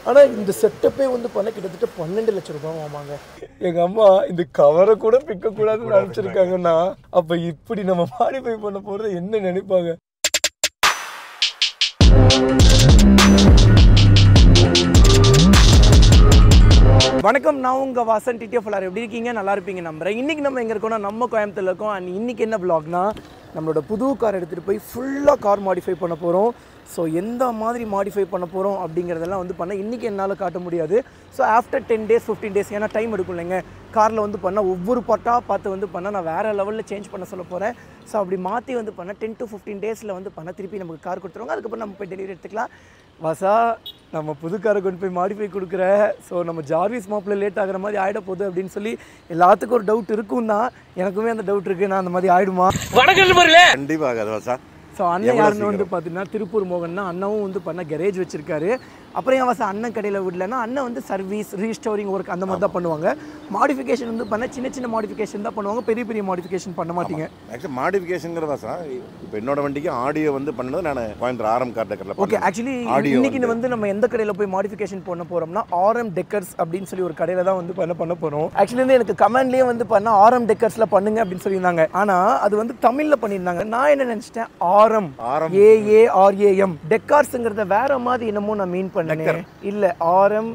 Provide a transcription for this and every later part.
ஆனால் இந்த செட்டப்பே வந்து பண்ண கிட்டத்தட்ட 12 லட்சம் ரூபாய் ஆமாங்க. எங்கள் அம்மா இந்த கவரை கூட பிக்கக்கூடாதுன்னு நினச்சிருக்காங்கன்னா அப்போ இப்படி நம்ம மாடிஃபை பண்ண போகிறது என்ன நினைப்பாங்க? வணக்கம், நான் உங்கள் வாசன் டிடிஎஃப். எல்லாரும் எப்படி இருக்கீங்க? நல்லா இருப்பீங்க நம்புறேன். இன்றைக்கி நம்ம எங்கே இருக்கோம்னா நம்ம கோயம்புத்தூர்ல இருக்கோம். அண்ட் இன்றைக்கி என்ன vlogனா நம்மளோட புது கார் எடுத்துகிட்டு போய் ஃபுல்லாக கார் மாடிஃபை பண்ண போகிறோம். ஸோ எந்த மாதிரி மாடிஃபை பண்ண போகிறோம் அப்படிங்கிறதெல்லாம் வந்து பண்ண இன்றைக்கி என்னால் காட்ட முடியாது. ஸோ ஆஃப்டர் 10 days 15 days ஏன்னா டைம் எடுக்கும் இல்லைங்க. காரில் வந்து பண்ணால் ஒவ்வொரு பார்ட்டாக பார்த்து வந்து பண்ணால் நான் வேறு லெவலில் சேஞ்ச் பண்ண சொல்ல போகிறேன். ஸோ அப்படி மாற்றி வந்து பண்ணால் 10 to 15 days வந்து பண்ண திருப்பி நமக்கு கார் கொடுத்துருவாங்க. அதுக்கப்புறம் நம்ம போய் டெலிவரி எடுத்துக்கலாம். வாசா, நம்ம புது காரை கொண்டு போய் மாடிஃபை கொடுக்குற. ஸோ நம்ம ஜார்விஸ் மாப்பிள்ள லேட் ஆகிற மாதிரி ஆகிட போகுது அப்படின்னு சொல்லி எல்லாத்துக்கும் ஒரு டவுட் இருக்கும் தான். எனக்குமே அந்த டவுட் இருக்குது, நான் அந்த மாதிரி ஆகிடுமா? கண்டிப்பாக ஆகாது வாசா. ஸோ அண்ணன் யாருன்னு வந்து பார்த்தீங்கன்னா திருப்பூர் மோகன்னா அண்ணாவும் வந்து பண்ண கெரேஜ் வச்சிருக்காரு. அப்புறம் என் வாசா அண்ணன் கடையில் விடலன்னா அண்ணன் வந்து சர்வீஸ் ரீஸ்டோரிங் ஒர்க் அந்த மாதிரி தான் பண்ணுவாங்க. மாடிஃபிகேஷன் வந்து பண்ண சின்ன சின்ன மாடிஃபிகேஷன் தான் பண்ணுவாங்க, பெரிய பெரிய மாடிஃபிகேஷன் பண்ண மாட்டீங்க. ஆக்சுவலி மாடிஃபிகேஷன் வாசா, இப்போ என்னோட வண்டிக்கு ஆடியோ வந்து பண்ணது நான் கோயம்புத்தூர் ஆர்எம் கார் டெக்கரில். ஓகே, ஆக்சுவலி இன்னைக்கு வந்து நம்ம எந்த கடையில் போய் மாடிஃபிகேஷன் பண்ண போகிறோம்னா ஆர்எம் டெக்கர்ஸ் அப்படின்னு சொல்லி ஒரு கடையில் தான் வந்து பண்ண போகிறோம். ஆக்சுவலி வந்து எனக்கு கமெண்ட்லேயே வந்து பண்ண ஆர்எம் டெக்கர்ஸில் பண்ணுங்க அப்படின்னு சொல்லியிருந்தாங்க. ஆனால் அது வந்து தமிழில் பண்ணியிருந்தாங்க. நான் என்ன நினச்சிட்டேன், ஆர்எம் AARAM டெக்கார்ஸ்ங்கிறத வேற மாதிரி என்னமோ நான் மீன் பண்ணேன். இல்ல ஆர்எம்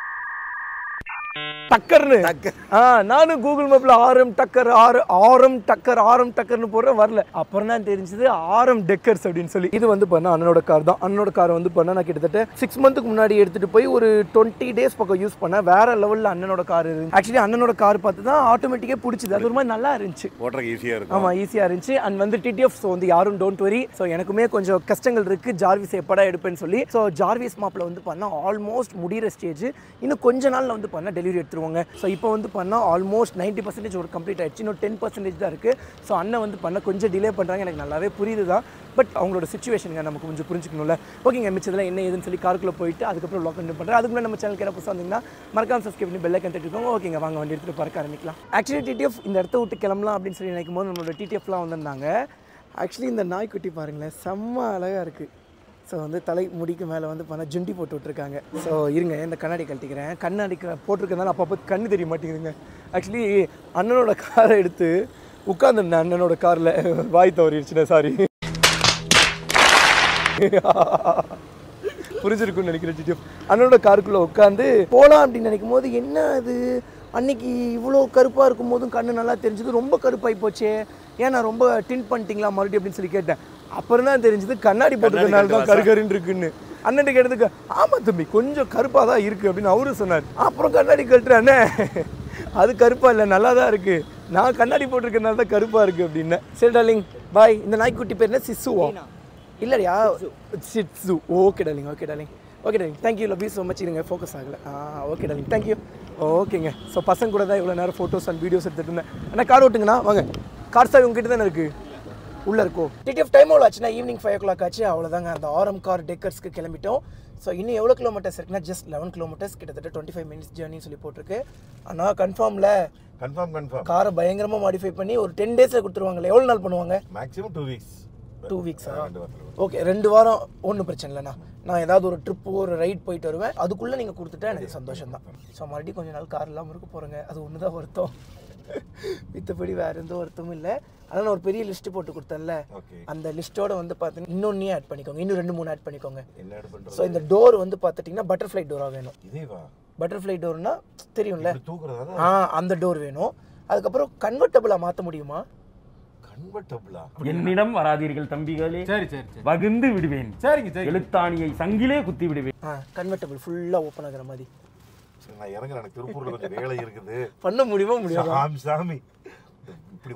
டக்கர்னு. நானும் கூகுள் மேப்ல ஆர்எம் டக்கர் ஆர்எம் டக்கர்னு போடுற வரல. அப்புறம் தான் தெரிஞ்சது ஆர்எம் டெக்கர்ஸ் அப்படின்னு சொல்லி. இது வந்து பண்ண அண்ணனோட கார் தான். அண்ணனோட காரை வந்து பண்ண நான் கிட்டத்தட்ட 6 months முன்னாடி எடுத்துட்டு போய் ஒரு 20 days பக்கம் யூஸ் பண்ண. வேற லெவல்ல அண்ணனோட கார் இருந்துச்சு. ஆக்சுவலி அண்ணனோட கார் பார்த்து தான் ஆட்டோமேட்டிக்கா பிடிச்சது. அது ஒரு மாதிரி நல்லா இருந்துச்சு, ஓட்டுறதுக்கு ஈஸியா இருக்கும். ஆமா, ஈஸியா இருந்துச்சு. அண்ட் வந்து டிடிஎஃப் ஸோ வந்து யாரும் டோன்ட் வரி. ஸோ எனக்குமே கொஞ்சம் கஷ்டங்கள் இருக்கு ஜார்விஸ் எப்படா எடுப்பேன்னு சொல்லி. ஸோ ஜார்விஸ் மாப்பிள்ள வந்து பண்ண ஆல்மோஸ்ட் முடிகிற ஸ்டேஜ். இன்னும் கொஞ்ச நாள்ல வந்து பண்ண டெலிவரி எடுத்துருவாங்க. ஸோ இப்போ வந்து பண்ணால் ஆல்மோஸ்ட் 90% ஒரு கம்ப்ளீட் ஆயிடுச்சு. இன்னும் 10% தான் இருக்குது. ஸோ அண்ணன் வந்து பண்ண கொஞ்சம் டிலே பண்ணுறாங்க. எனக்கு நல்லாவே புரியுது தான். பட் அவங்களோட சுச்சுவேஷனுங்க நமக்கு கொஞ்சம் புரிஞ்சுக்கணும்ல. ஓகேங்க, மிச்சத்தில் என்ன ஏதுன்னு சொல்லி காருக்குள்ளே போயிட்டு அதுக்கப்புறம் லாக் பண்ணி பண்ணுறேன். அதுக்கு முன்னாடி நம்ம சேனலுக்கு என்ன புதுசாக வந்தீங்கன்னா மறக்காம சப்ஸ்கிரைப் பண்ணி பெல் ஐக்கன் தட்டிருக்கோங்க. ஓகேங்க, வாங்க வண்டி எடுத்துகிட்டு பறக்க ஆரம்பிக்கலாம். ஆக்சுவலி டிடிஎஃப் இந்த இடத்த விட்டு கிளம்பலாம் அப்படின்னு சொல்லி நினைக்கும் போது நம்மளோட டிடிஎஃப்லாம் வந்திருந்தாங்க. ஆக்சுவலி இந்த நாய்க்குட்டி பாருங்களேன், செம்ம அழகாக இருக்குது. ஸோ வந்து தலை முடிக்கு மேலே வந்து பண்ண ஜுண்டி போட்டு விட்ருக்காங்க. ஸோ இருங்க, இந்த கண்ணாடி கழட்டிக்கிறேன். கண்ணாடி போட்டிருக்கனால அப்பப்போ கண்ணு தெரிய மாட்டேங்குதுங்க. ஆக்சுவலி அண்ணனோட காரை எடுத்து உட்காந்துருந்தேன். அண்ணனோட காரில் வாய் தவறிடுச்சுண்ணே, சாரி. புரிஞ்சிருக்குன்னு நினைக்கிறேன் டிடிஎஃப். அண்ணனோட காருக்குள்ளே உட்காந்து போகலாம் அப்படின்னு நினைக்கும் போது என்ன அது அன்னைக்கு இவ்வளோ கருப்பாக இருக்கும் போதும் கண்ணு நல்லா தெரிஞ்சது, ரொம்ப கருப்பாகி போச்சே, ஏன் நான் ரொம்ப டிண்ட் பண்ணிட்டீங்களா மறுபடியும் அப்படின்னு சொல்லி கேட்டேன். அப்புறம் தான் தெரிஞ்சது கண்ணாடி போட்டுக்கிறதுனால தான் கருகருன்னு இருக்குன்னு. அண்ணன் கேட்டதுக்கு ஆமாம் தம்பி கொஞ்சம் கருப்பாக தான் இருக்குது அப்படின்னு அவரும் சொன்னார். அப்புறம் கண்ணாடி கழட்டுறேன், அண்ணே அது கருப்பாக இல்லை, நல்லா தான் இருக்குது, நான் கண்ணாடி போட்டிருக்கிறதுனால தான் கருப்பாக இருக்குது அப்படின்னேன். சரி டார்லிங் பாய். இந்த நாய்க்குட்டி பேர் என்ன, சிசுவா? இல்லையா, Shih Tzu. Okay darling, okay darling, okay darling, thank you, love you so much. இருங்க, ஃபோக்கஸ் ஆகலை. Okay darling, thank you. ஓகேங்க. ஸோ பசங்க கூட தான் இவ்வளோ நேரம் ஃபோட்டோஸ் அண்ட் வீடியோஸ் எடுத்துகிட்டு இருந்தேன். ஆனால் கார் ஓட்டுங்கண்ணா, வாங்க. கார் சாவி உங்ககிட்ட தானே இருக்குது, உள்ளே இருக்கும். டிடிஎஃப் டைம் எவ்வளோ ஆச்சுன்னா ஈவினிங் 5 o'clock ஆச்சு. அவ்வளோதாங்க, அந்த ஆர்எம் கார் டெக்கர்ஸ்க்கு கிளம்பிட்டோம். ஸோ இன்னும் எவ்வளோ கிலோமீட்டர்ஸ் இருக்குன்னா ஜஸ்ட் 11 kilometers, கிட்டத்தட்ட 25 minutes ஜேர்னி சொல்லி போட்டிருக்கு. ஆனால் கன்ஃபார்மில் கன்ஃபார்ம் காரை பயங்கரமாக மாடிஃபை பண்ணி ஒரு 10 days கொடுத்துருவாங்களே. எவ்வளோ நாள் பண்ணுவாங்க? Maximum 2 weeks. 2 weeks. ஓகே, 2 வாரம் ஒன்றும் பிரச்சனை இல்லைண்ணா. நான் ஏதாவது ஒரு ட்ரிப்பு ஒரு ரைட் போயிட்டு வருவேன், அதுக்குள்ளே நீங்கள் கொடுத்துட்டா எனக்கு சந்தோஷம் தான். ஸோ மறுபடியும் கொஞ்சம் நாள் கார் இல்லாமல் இருக்க போகிறேங்க, அது ஒன்று தான் வருத்தம். மித்தபடி வேறு எந்த வருத்தமும் இல்லை. ஆனால் நான் ஒரு பெரிய லிஸ்ட்டு போட்டு கொடுத்தேன்ல, அந்த லிஸ்ட்டோட வந்து பார்த்தீங்கன்னா இன்னொன்னே ஆட் பண்ணிக்கோங்க, இன்னும் 2-3 ஆட் பண்ணிக்கோங்க. ஸோ இந்த டோர் வந்து பார்த்துட்டிங்கன்னா பட்டர்ஃப்ளை டோராக வேணும். பட்டர்ஃப்ளை டோர்னா தெரியும்ல, அந்த டோர் வேணும். அதுக்கப்புறம் கன்வெர்ட்டபிளாக மாற்ற முடியுமா? என்னிடம் வராதீர்கள் தம்பிகளே, வகுந்து விடுவேன், எழுத்தாணியை சங்கிலே குத்தி விடுவேன். கன்வெர்ட்டபிள் ஃபுல்லாக ஓப்பன் ஆகிற மாதிரி நான் இறங்குறேன். எனக்கு திருப்பூர்ல கொஞ்சம் வேலை இருக்குது, பண்ண முடியுமா? முடியாது சாமி. இப்படி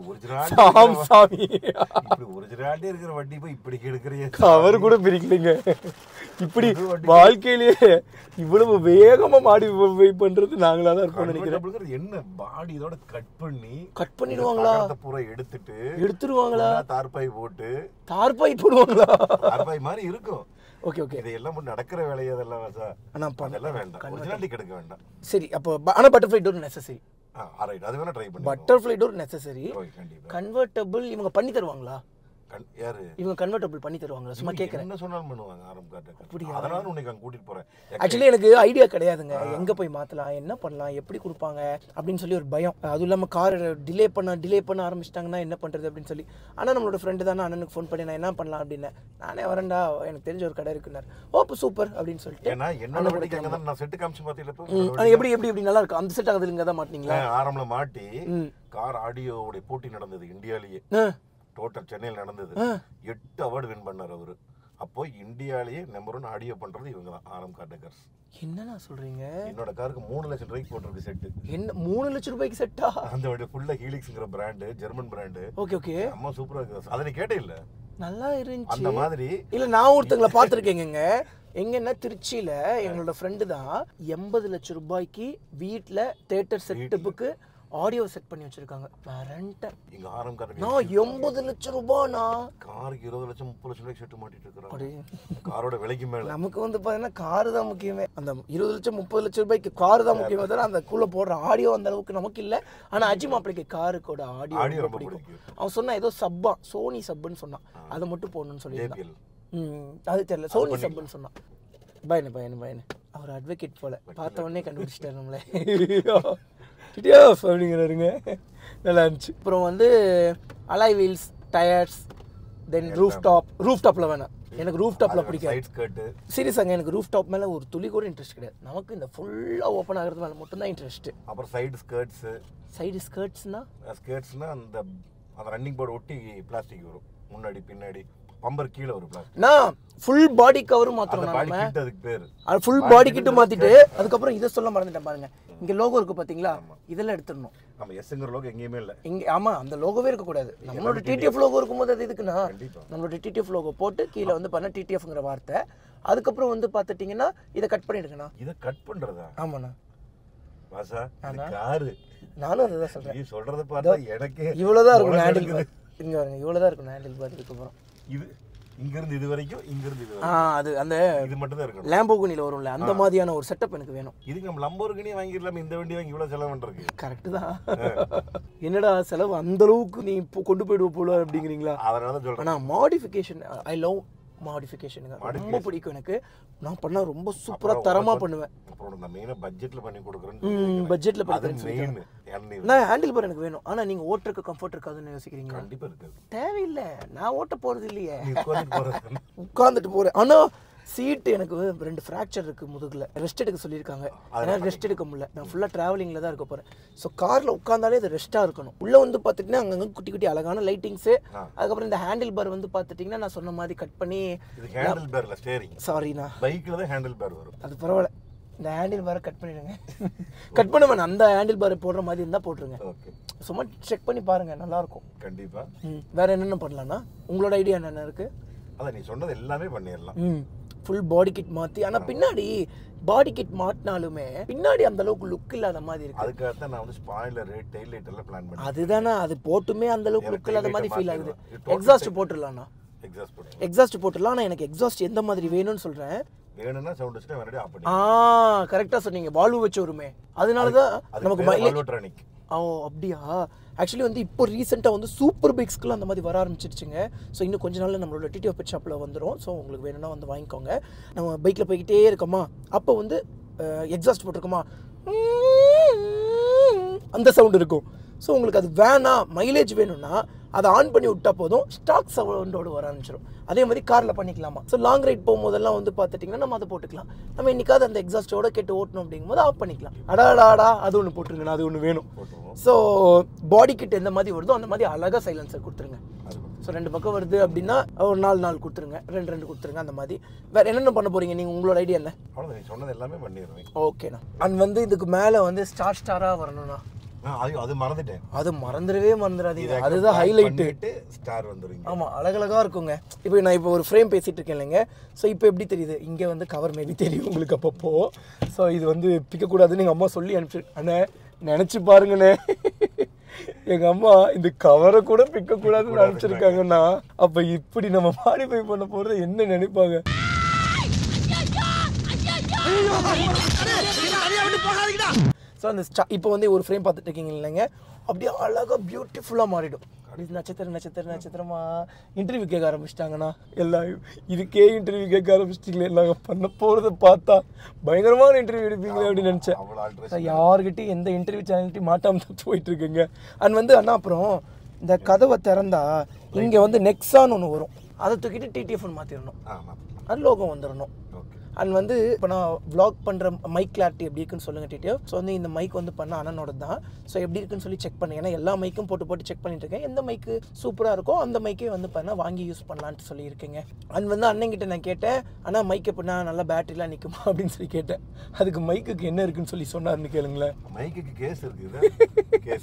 ஒரிஜினாலிட்டி இருக்கிற வண்டி போய் இப்படி கெடுக்கிறீங்க. அவர் கூட பிரிக்கலைங்க. இப்படி வாழ்க்கையிலேயே இவ்வளவு வேகமா மாடிஃபை பண்றது நாங்களா தான் இருப்போம் நினைக்கிறேன். என்ன பாடி இதோட கட் பண்ணிடுவாங்களா? பூரா எடுத்துருவாங்களா? தார்பாய் போட்டு தார்பாய் போடுவாங்களா? தார்பாய் மாதிரி இருக்கும். ஓகே ஓகே, இதெல்லாம் நடக்கிற வேலையை அதெல்லாம் அதெல்லாம் வேண்டாம், ஒரிஜினாலிட்டி கெடுக்க வேண்டாம். சரி, அப்போ ஆனால் பட்டர்ஃப்ளை டோர் நெசசரி. அது வேணா ட்ரை பண்ணி. Butterfly door necessary. கன்வெர்ட்டபிள் இவங்க பண்ணி தருவாங்களா? யாரு இவங்க கன்வெர்ட்டபிள் பண்ணி தருவாங்க. சும்மா கேட்குறேன். என்ன சொன்னாலும் பண்ணுவாங்க ஆரம் கார்டேக்கர். அதனால உன்னை அங்கே கூட்டிட்டு போறேன். ஆக்சுவலி எனக்கு ஐடியா கிடையாதுங்க, எங்கே போய் மாற்றலாம், என்ன பண்ணலாம், எப்படி கொடுப்பாங்க அப்படின்னு சொல்லி ஒரு பயம். அதுவும் இல்லாமல் கார் டிலே பண்ண ஆரம்பிச்சிட்டாங்கன்னா என்ன பண்ணுறது அப்படின்னு சொல்லி. ஆனால் நம்மளோட ஃப்ரெண்டு தானே, அண்ணனுக்கு ஃபோன் பண்ணி நான் என்ன பண்ணலாம் அப்படின்னு. நானே வரேன்டா, எனக்கு தெரிஞ்ச ஒரு கடை இருக்குன்னாரு. ஓப்போ சூப்பர் அப்படின்னு சொல்லிட்டு என்னோட வண்டிக்கு நான் செட்டு காமிச்சு பார்த்தீங்களா எப்படி நல்லா இருக்கும் அந்த செட் ஆகுது. இங்கே தான் மாட்டினீங்களா? ஆரம்பல மாட்டி கார் ஆடியோவுடைய போட்டி நடந்தது இந்தியாலேயே. டோட்டல் சென்னையில் நடந்தது. 8 அவார்டு வின் பண்ணார் அவரு. அப்போ இந்தியாலேயே நம்பர் 1 ஆடியோ பண்றது இவங்க தான், ஆரம் கார்டேக்கர்ஸ். என்னண்ணா சொல்றீங்க? என்னோட காருக்கு 3 லட்சம் ரூபாய்க்கு போட்டிருக்கு செட்டு. என்ன 3 லட்சம் ரூபாய்க்கு செட்டா? அந்த வண்டி ஃபுல்லா ஹீலிக்ஸ்ங்கிற பிராண்டு, ஜெர்மன் பிராண்டு. ஓகே அம்மா சூப்பரா இருக்கு. அதை நீ கேட்டே இல்ல? நல்லா இருந்துச்சு அந்த மாதிரி. இல்ல நான் ஒருத்தங்களை பார்த்துருக்கேங்க. எங்கன்னா திருச்சியில எங்களோட ஃப்ரெண்டு தான் 80 லட்சம் ரூபாய்க்கு வீட்டுல தியேட்டர் செட்டப்புக்கு ஆடியோ செட் பண்ணி வச்சிருக்காங்க. இங்க ஆரம் கார்டேக்கர் நான் 80 லட்சம் ரூபாய்னா காருக்கு 20 லட்சம் 30 லட்சம் ரூபாய்க்கு செட் மாட்டிட்டு இருக்காங்க. காரோட விலைக்கு மேல. நமக்கு வந்து பாத்தீங்கன்னா காரு தான் முக்கியமே. அந்த 20 லட்சம் 30 லட்சம் ரூபாய்க்கு காரு தான் முக்கியமே தவிர அந்த குள்ள போடுற ஆடியோ அந்த அளவுக்கு நமக்கு இல்ல. ஆனா அஜி மாப்பிளைக்கு காருக்கோட ஆடியோ ரொம்ப பிடிக்கும். அவன் சொன்னா ஏதோ சப்பா சோனி சப்புன்னு சொன்னான், அதை மட்டும் போடணும்னு சொல்லியிருந்தான். அது தெரியல, சோனி சப்புன்னு சொன்னான். பயனு அவர் அட்வொகேட் போல பார்த்த உடனே கண்டுபிடிச்சிட்டாரு நம்மளே. அப்படிங்கிறாருங்க. நல்லா இருந்துச்சு. அப்புறம் வந்து alloy wheels, tyres, then roof டாப்ல வேணாம் எனக்கு. ரூஃப் டாப்ல பிடிக்காது சீரியஸாங்க. எனக்கு ரூஃப் டாப் மேல ஒரு துளி கூட இன்ட்ரெஸ்ட் கிடையாது. நமக்கு இந்த ஃபுல்லா ஓப்பன் ஆகிறது மேல மட்டும் தான் இன்ட்ரெஸ்ட். அப்புறம் சைடு ஸ்கர்ட்ஸ்னா அந்த ரன்னிங் போர்டு ஒட்டி பிளாஸ்டிக் வரும் முன்னாடி பின்னாடி, பம்பர் கீழே ஒரு பிளாஸ்டிக். நான் ஃபுல் பாடி கவர் மாத்தறோம். நாம அதுக்கு பேரு ஃபுல் பாடி கிட் மாத்திட்டு அதுக்கப்புறம் இத சொல்ல மறந்துட்டேன் பாருங்க. இங்க லோகோ இருக்கு பாத்தீங்களா, இதெல்லாம் எடுத்துறணும். நம்ம எஸ்ங்கற லோகோ எங்கேயுமே இல்ல இங்க. ஆமா, அந்த லோகோவே இருக்க கூடாது. நம்மளோட டிடிஎஃப் லோகோ இருக்கும்போது அது எதுக்குன்னா நம்மளோட டிடிஎஃப் லோகோ போட்டு கீழே வந்து பண்ண டிடிஎஃப்ங்கற வார்த்தை. அதுக்கப்புறம் வந்து பாத்துட்டீங்கன்னா இத கட் பண்ணிடுங்கண்ணா. இத கட் பண்றதா? ஆமாண்ணா. வாசா காரு நானும் அதான் சொல்றேன். நீ சொல்றத பார்த்தா எனக்கு இவ்வளவுதான் இருக்கும் ஹேண்டில். இங்க பாருங்க, இவ்வளவுதான் இருக்கும் ஹேண்டில் பார். இதுக்கு அப்புறம் இது இங்க இருந்து இது வரைக்கும், இங்க இருந்து இது அது அந்த இது மட்டும் தான் இருக்கு. லாம்போகினில வரும்ல அந்த மாதிரியான ஒரு செட்டப் எனக்கு வேணும். இதுக்கு நம்ம லம்போர்கினி வாங்கிரலாம். இந்த வண்டி வாங்கி இவ்வளவு செலவு பண்றதுக்கு கரெக்ட் தான். என்னடா செலவு அந்த அளவுக்கு நீ கொண்டு போய்டுவ போல அப்படிங்கிறீங்களா? அதனால தான் சொல்றேன். நான் மாடிஃபிகேஷன், ஐ லவ் மாடிஃபிகேஷனுங்க. ரொம்ப பிடிக்கும் எனக்கு. நான் பண்ணா ரொம்ப சூப்பரா தரமா பண்ணுவேன். அப்புறம் நான் மெயினா பட்ஜெட்ல பண்ணி கொடுக்குறேன். பட்ஜெட்ல பண்ணி நான் ஹேண்டில் பார் எனக்கு வேணும். ஆனா நீங்க ஓட்டுறதுக்கு கம்ஃபர்ட் இருக்காதுன்னு யோசிக்கிறீங்க? கண்டிப்பா இருக்காது. தேவையில்லை, நான் ஓட்ட போறது இல்லையே, உட்கார்ந்துட்டு போறேன். ஆனா சீட் எனக்கு 2 ஃப்ராக்சர் இருக்கு முதுகுல. ரெஸ்ட் எடுக்க சொல்லியிருக்காங்க. அதனால ரெஸ்ட் எடுக்க முடியல. நான் ஃபுல்லா டிராவலிங்ல தான் இருக்க போறேன். ஸோ கார்ல உட்கார்ந்தாலே அது ரெஸ்டா இருக்கணும். உள்ள வந்து பாத்துட்டீங்கன்னா அங்கங்க குட்டி குட்டி அழகான லைட்டிங்ஸ். அதுக்கப்புறம் இந்த ஹேண்டில் பார் வந்து பாத்துட்டீங்கன்னா நான் சொன்ன மாதிரி கட் பண்ணி. இது ஹேண்டில் பார்ல ஸ்டீரிங். சாரிண்ணா, பைக்ல தான் ஹேண்டில் பார் வரும். அது பரவாயில்ல. இந்த ஹேண்டில் பாரை கட் பண்ணிடுங்க. கட் பண்ண வேணாம், அந்த ஹேண்டில் பார் போடுற மாதிரி இருந்தா போட்டுருங்க. ஓகே, சும்மா செக் பண்ணி பாருங்க, நல்லா இருக்கும். கண்டிப்பா. வேற என்னென்ன பண்ணலாம்னா உங்களோட ஐடியா என்னென்ன இருக்கு? அதான் நீ சொன்னது எல்லாமே பண்ணிடலாம். ஃபுல் பாடி கிட் மாத்தி. ஆனா பின்னாடி பாடி கிட் மாட்டினாலுமே பின்னாடி அந்த அளவுக்கு லுக் இல்லாத மாதிரி இருக்கு. அதுக்காக தான் நான் வந்து ஸ்பாயிலர், டெயில் லைட் எல்லாம் பிளான் பண்ணேன். அதுதானே, அது போட்டுமே அந்த அளவுக்கு லுக் இல்லாத மாதிரி ஃபீல் ஆகுது. எக்ஸாஸ்ட் போட்டுடலாம்னா எக்ஸாஸ்ட் போட்டுடலாம். ஆனால் எனக்கு எக்ஸாஸ்ட் எந்த மாதிரி வேணும்னு சொல்றேன். வேணும்னா சவுண்ட் வச்சுட்டு வேற அப்படி. கரெக்டா சொன்னீங்க, வால்வு வச்சு வருமே. அதனால தான் நமக்கு மைலேஜ். அப்படியா? ஆக்சுவலி வந்து இப்போ ரீசெண்டாக வந்து சூப்பர் பைக்ஸ்க்குலாம் அந்த மாதிரி வர ஆரம்பிச்சிருச்சுங்க. ஸோ இன்னும் கொஞ்ச நாளில் நம்மளோட டிடிஎஃப் பெட் ஷாப்பில் வந்துடும். ஸோ உங்களுக்கு வேணும்னா வந்து வாங்கிக்கோங்க. நம்ம பைக்கில் போய்கிட்டே இருக்கோமா, அப்போ வந்து எக்ஸாஸ்ட் போட்டிருக்கோமா அந்த சவுண்ட் இருக்கும். ஸோ உங்களுக்கு அது வேணாம், மைலேஜ் வேணும்னா அதை ஆன் பண்ணி விட்டா போதும், ஸ்டாக் சவுண்டோடு வர ஆரம்பிச்சிடும். அதே மாதிரி காரில் பண்ணிக்கலாமா. ஸோ லாங் ரைட் போகும்போதெல்லாம் வந்து பார்த்துட்டிங்கன்னா நம்ம அதை போட்டுக்கலாம். நம்ம என்னைக்காவது அந்த எக்ஸாஸ்டோட கேட்டு ஓட்டணும் அப்படிங்கும்போது ஆஃப் பண்ணிக்கலாம். அடாடாடா அது ஒன்று போட்டுருங்கண்ணா, அது ஒன்று வேணும். ஸோ பாடி கிட் எந்த மாதிரி வருதோ அந்த மாதிரி அழகாக சைலன்சர் கொடுத்துருங்க. ஸோ 2 பக்கம் வருது அப்படின்னா ஒரு 4 கொடுத்துருங்க, 2 கொடுத்துருங்க. அந்த மாதிரி வேற என்னென்ன பண்ண போறீங்க நீங்கள்? உங்களோட ஐடியா என்ன? சொன்னது எல்லாமே பண்ணிடுவேன். ஓகேண்ணா. அண்ட் வந்து இதுக்கு மேலே வந்து ஸ்டாராக வரணும்ண்ணா. அது மறந்துட்டேன். அது மறந்துடாதீங்க, அதுதான் ஹைலைட். ஸ்டார் வந்துருங்க. ஆமா, அழகழகா இருக்குங்க. இப்போ நான் ஒரு ஃப்ரேம் பேசிட்டு இருக்கேன் இல்லைங்க. ஸோ இப்போ எப்படி தெரியுது? இங்கே வந்து கவர் மேபி தெரியும் உங்களுக்கு அப்பப்போ. ஸோ இது வந்து பிக்கக்கூடாதுன்னு எங்கள் அம்மா சொல்லி அனுப்பிச்சு. அண்ணே நினச்சி பாருங்கண்ணே, எங்கள் அம்மா இந்த கவரை கூட பிக்கக்கூடாதுன்னு அனுப்பிச்சிருக்காங்கன்னா அப்போ இப்படி நம்ம மாடிஃபை பண்ண போகிறது என்ன நினைப்பாங்க? ஸோ அந்த இப்போ வந்து ஒரு ஃப்ரேம் பார்த்துட்டு இருக்கீங்க இல்லைங்க, அப்படியே அழகாக பியூட்டிஃபுல்லாக மாறிடும். இது நட்சத்திரமா இன்டர்வியூ கேட்க ஆரம்பிச்சிட்டாங்கண்ணா. எல்லாம் இதுக்கே இன்டர்வியூ கேட்க ஆரம்பிச்சிட்டிங்களே, நாங்கள் பண்ண போகிறத பார்த்தா பயங்கரமான இன்டர்வியூ எடுப்பீங்களே அப்படின்னு நினச்சேன். யாருக்கிட்டையும் எந்த இன்டர்வியூ சேனல்கிட்டையும் மாட்டாமல் தான் போயிட்டு இருக்குங்க. அண்ட் வந்து அண்ணா அப்புறம் இந்த கதவை திறந்தா இங்கே வந்து நெக்ஸான்னு ஒன்று வரும், அதை தூக்கிட்டு டிடிஎஃப்னு மாற்றிடணும், அது லோகம் வந்துடணும். அண்ட் வந்து இப்போ நான் vlog பண்ணுற மைக் கிளாரிட்டி எப்படி இருக்குன்னு சொல்லுங்கள் டிடிஎஃப். ஸோ வந்து இந்த மைக் வந்து பண்ண அண்ணனோட தான். ஸோ எப்படி இருக்குன்னு சொல்லி செக் பண்ணேன். ஏன்னா எல்லா மைக்கும் போட்டு செக் பண்ணிட்டு இருக்கேன். எந்த மைக்கு சூப்பராக இருக்கோ அந்த மைக்கே வந்து பண்ண வாங்கி யூஸ் பண்ணலான்ட்டு சொல்லியிருக்கேங்க. அண்ட் வந்து அண்ணங்கிட்ட நான் கேட்டேன், ஆனால் மைக் எப்படின்னா நல்லா பேட்டரிலாம் நிற்குமா அப்படின்னு சொல்லி கேட்டேன். அதுக்கு மைக்குக்கு என்ன இருக்குன்னு சொல்லி சொன்னார்னு கேளுங்களேன். மைக்குக்கு கேஸ் இருக்குது.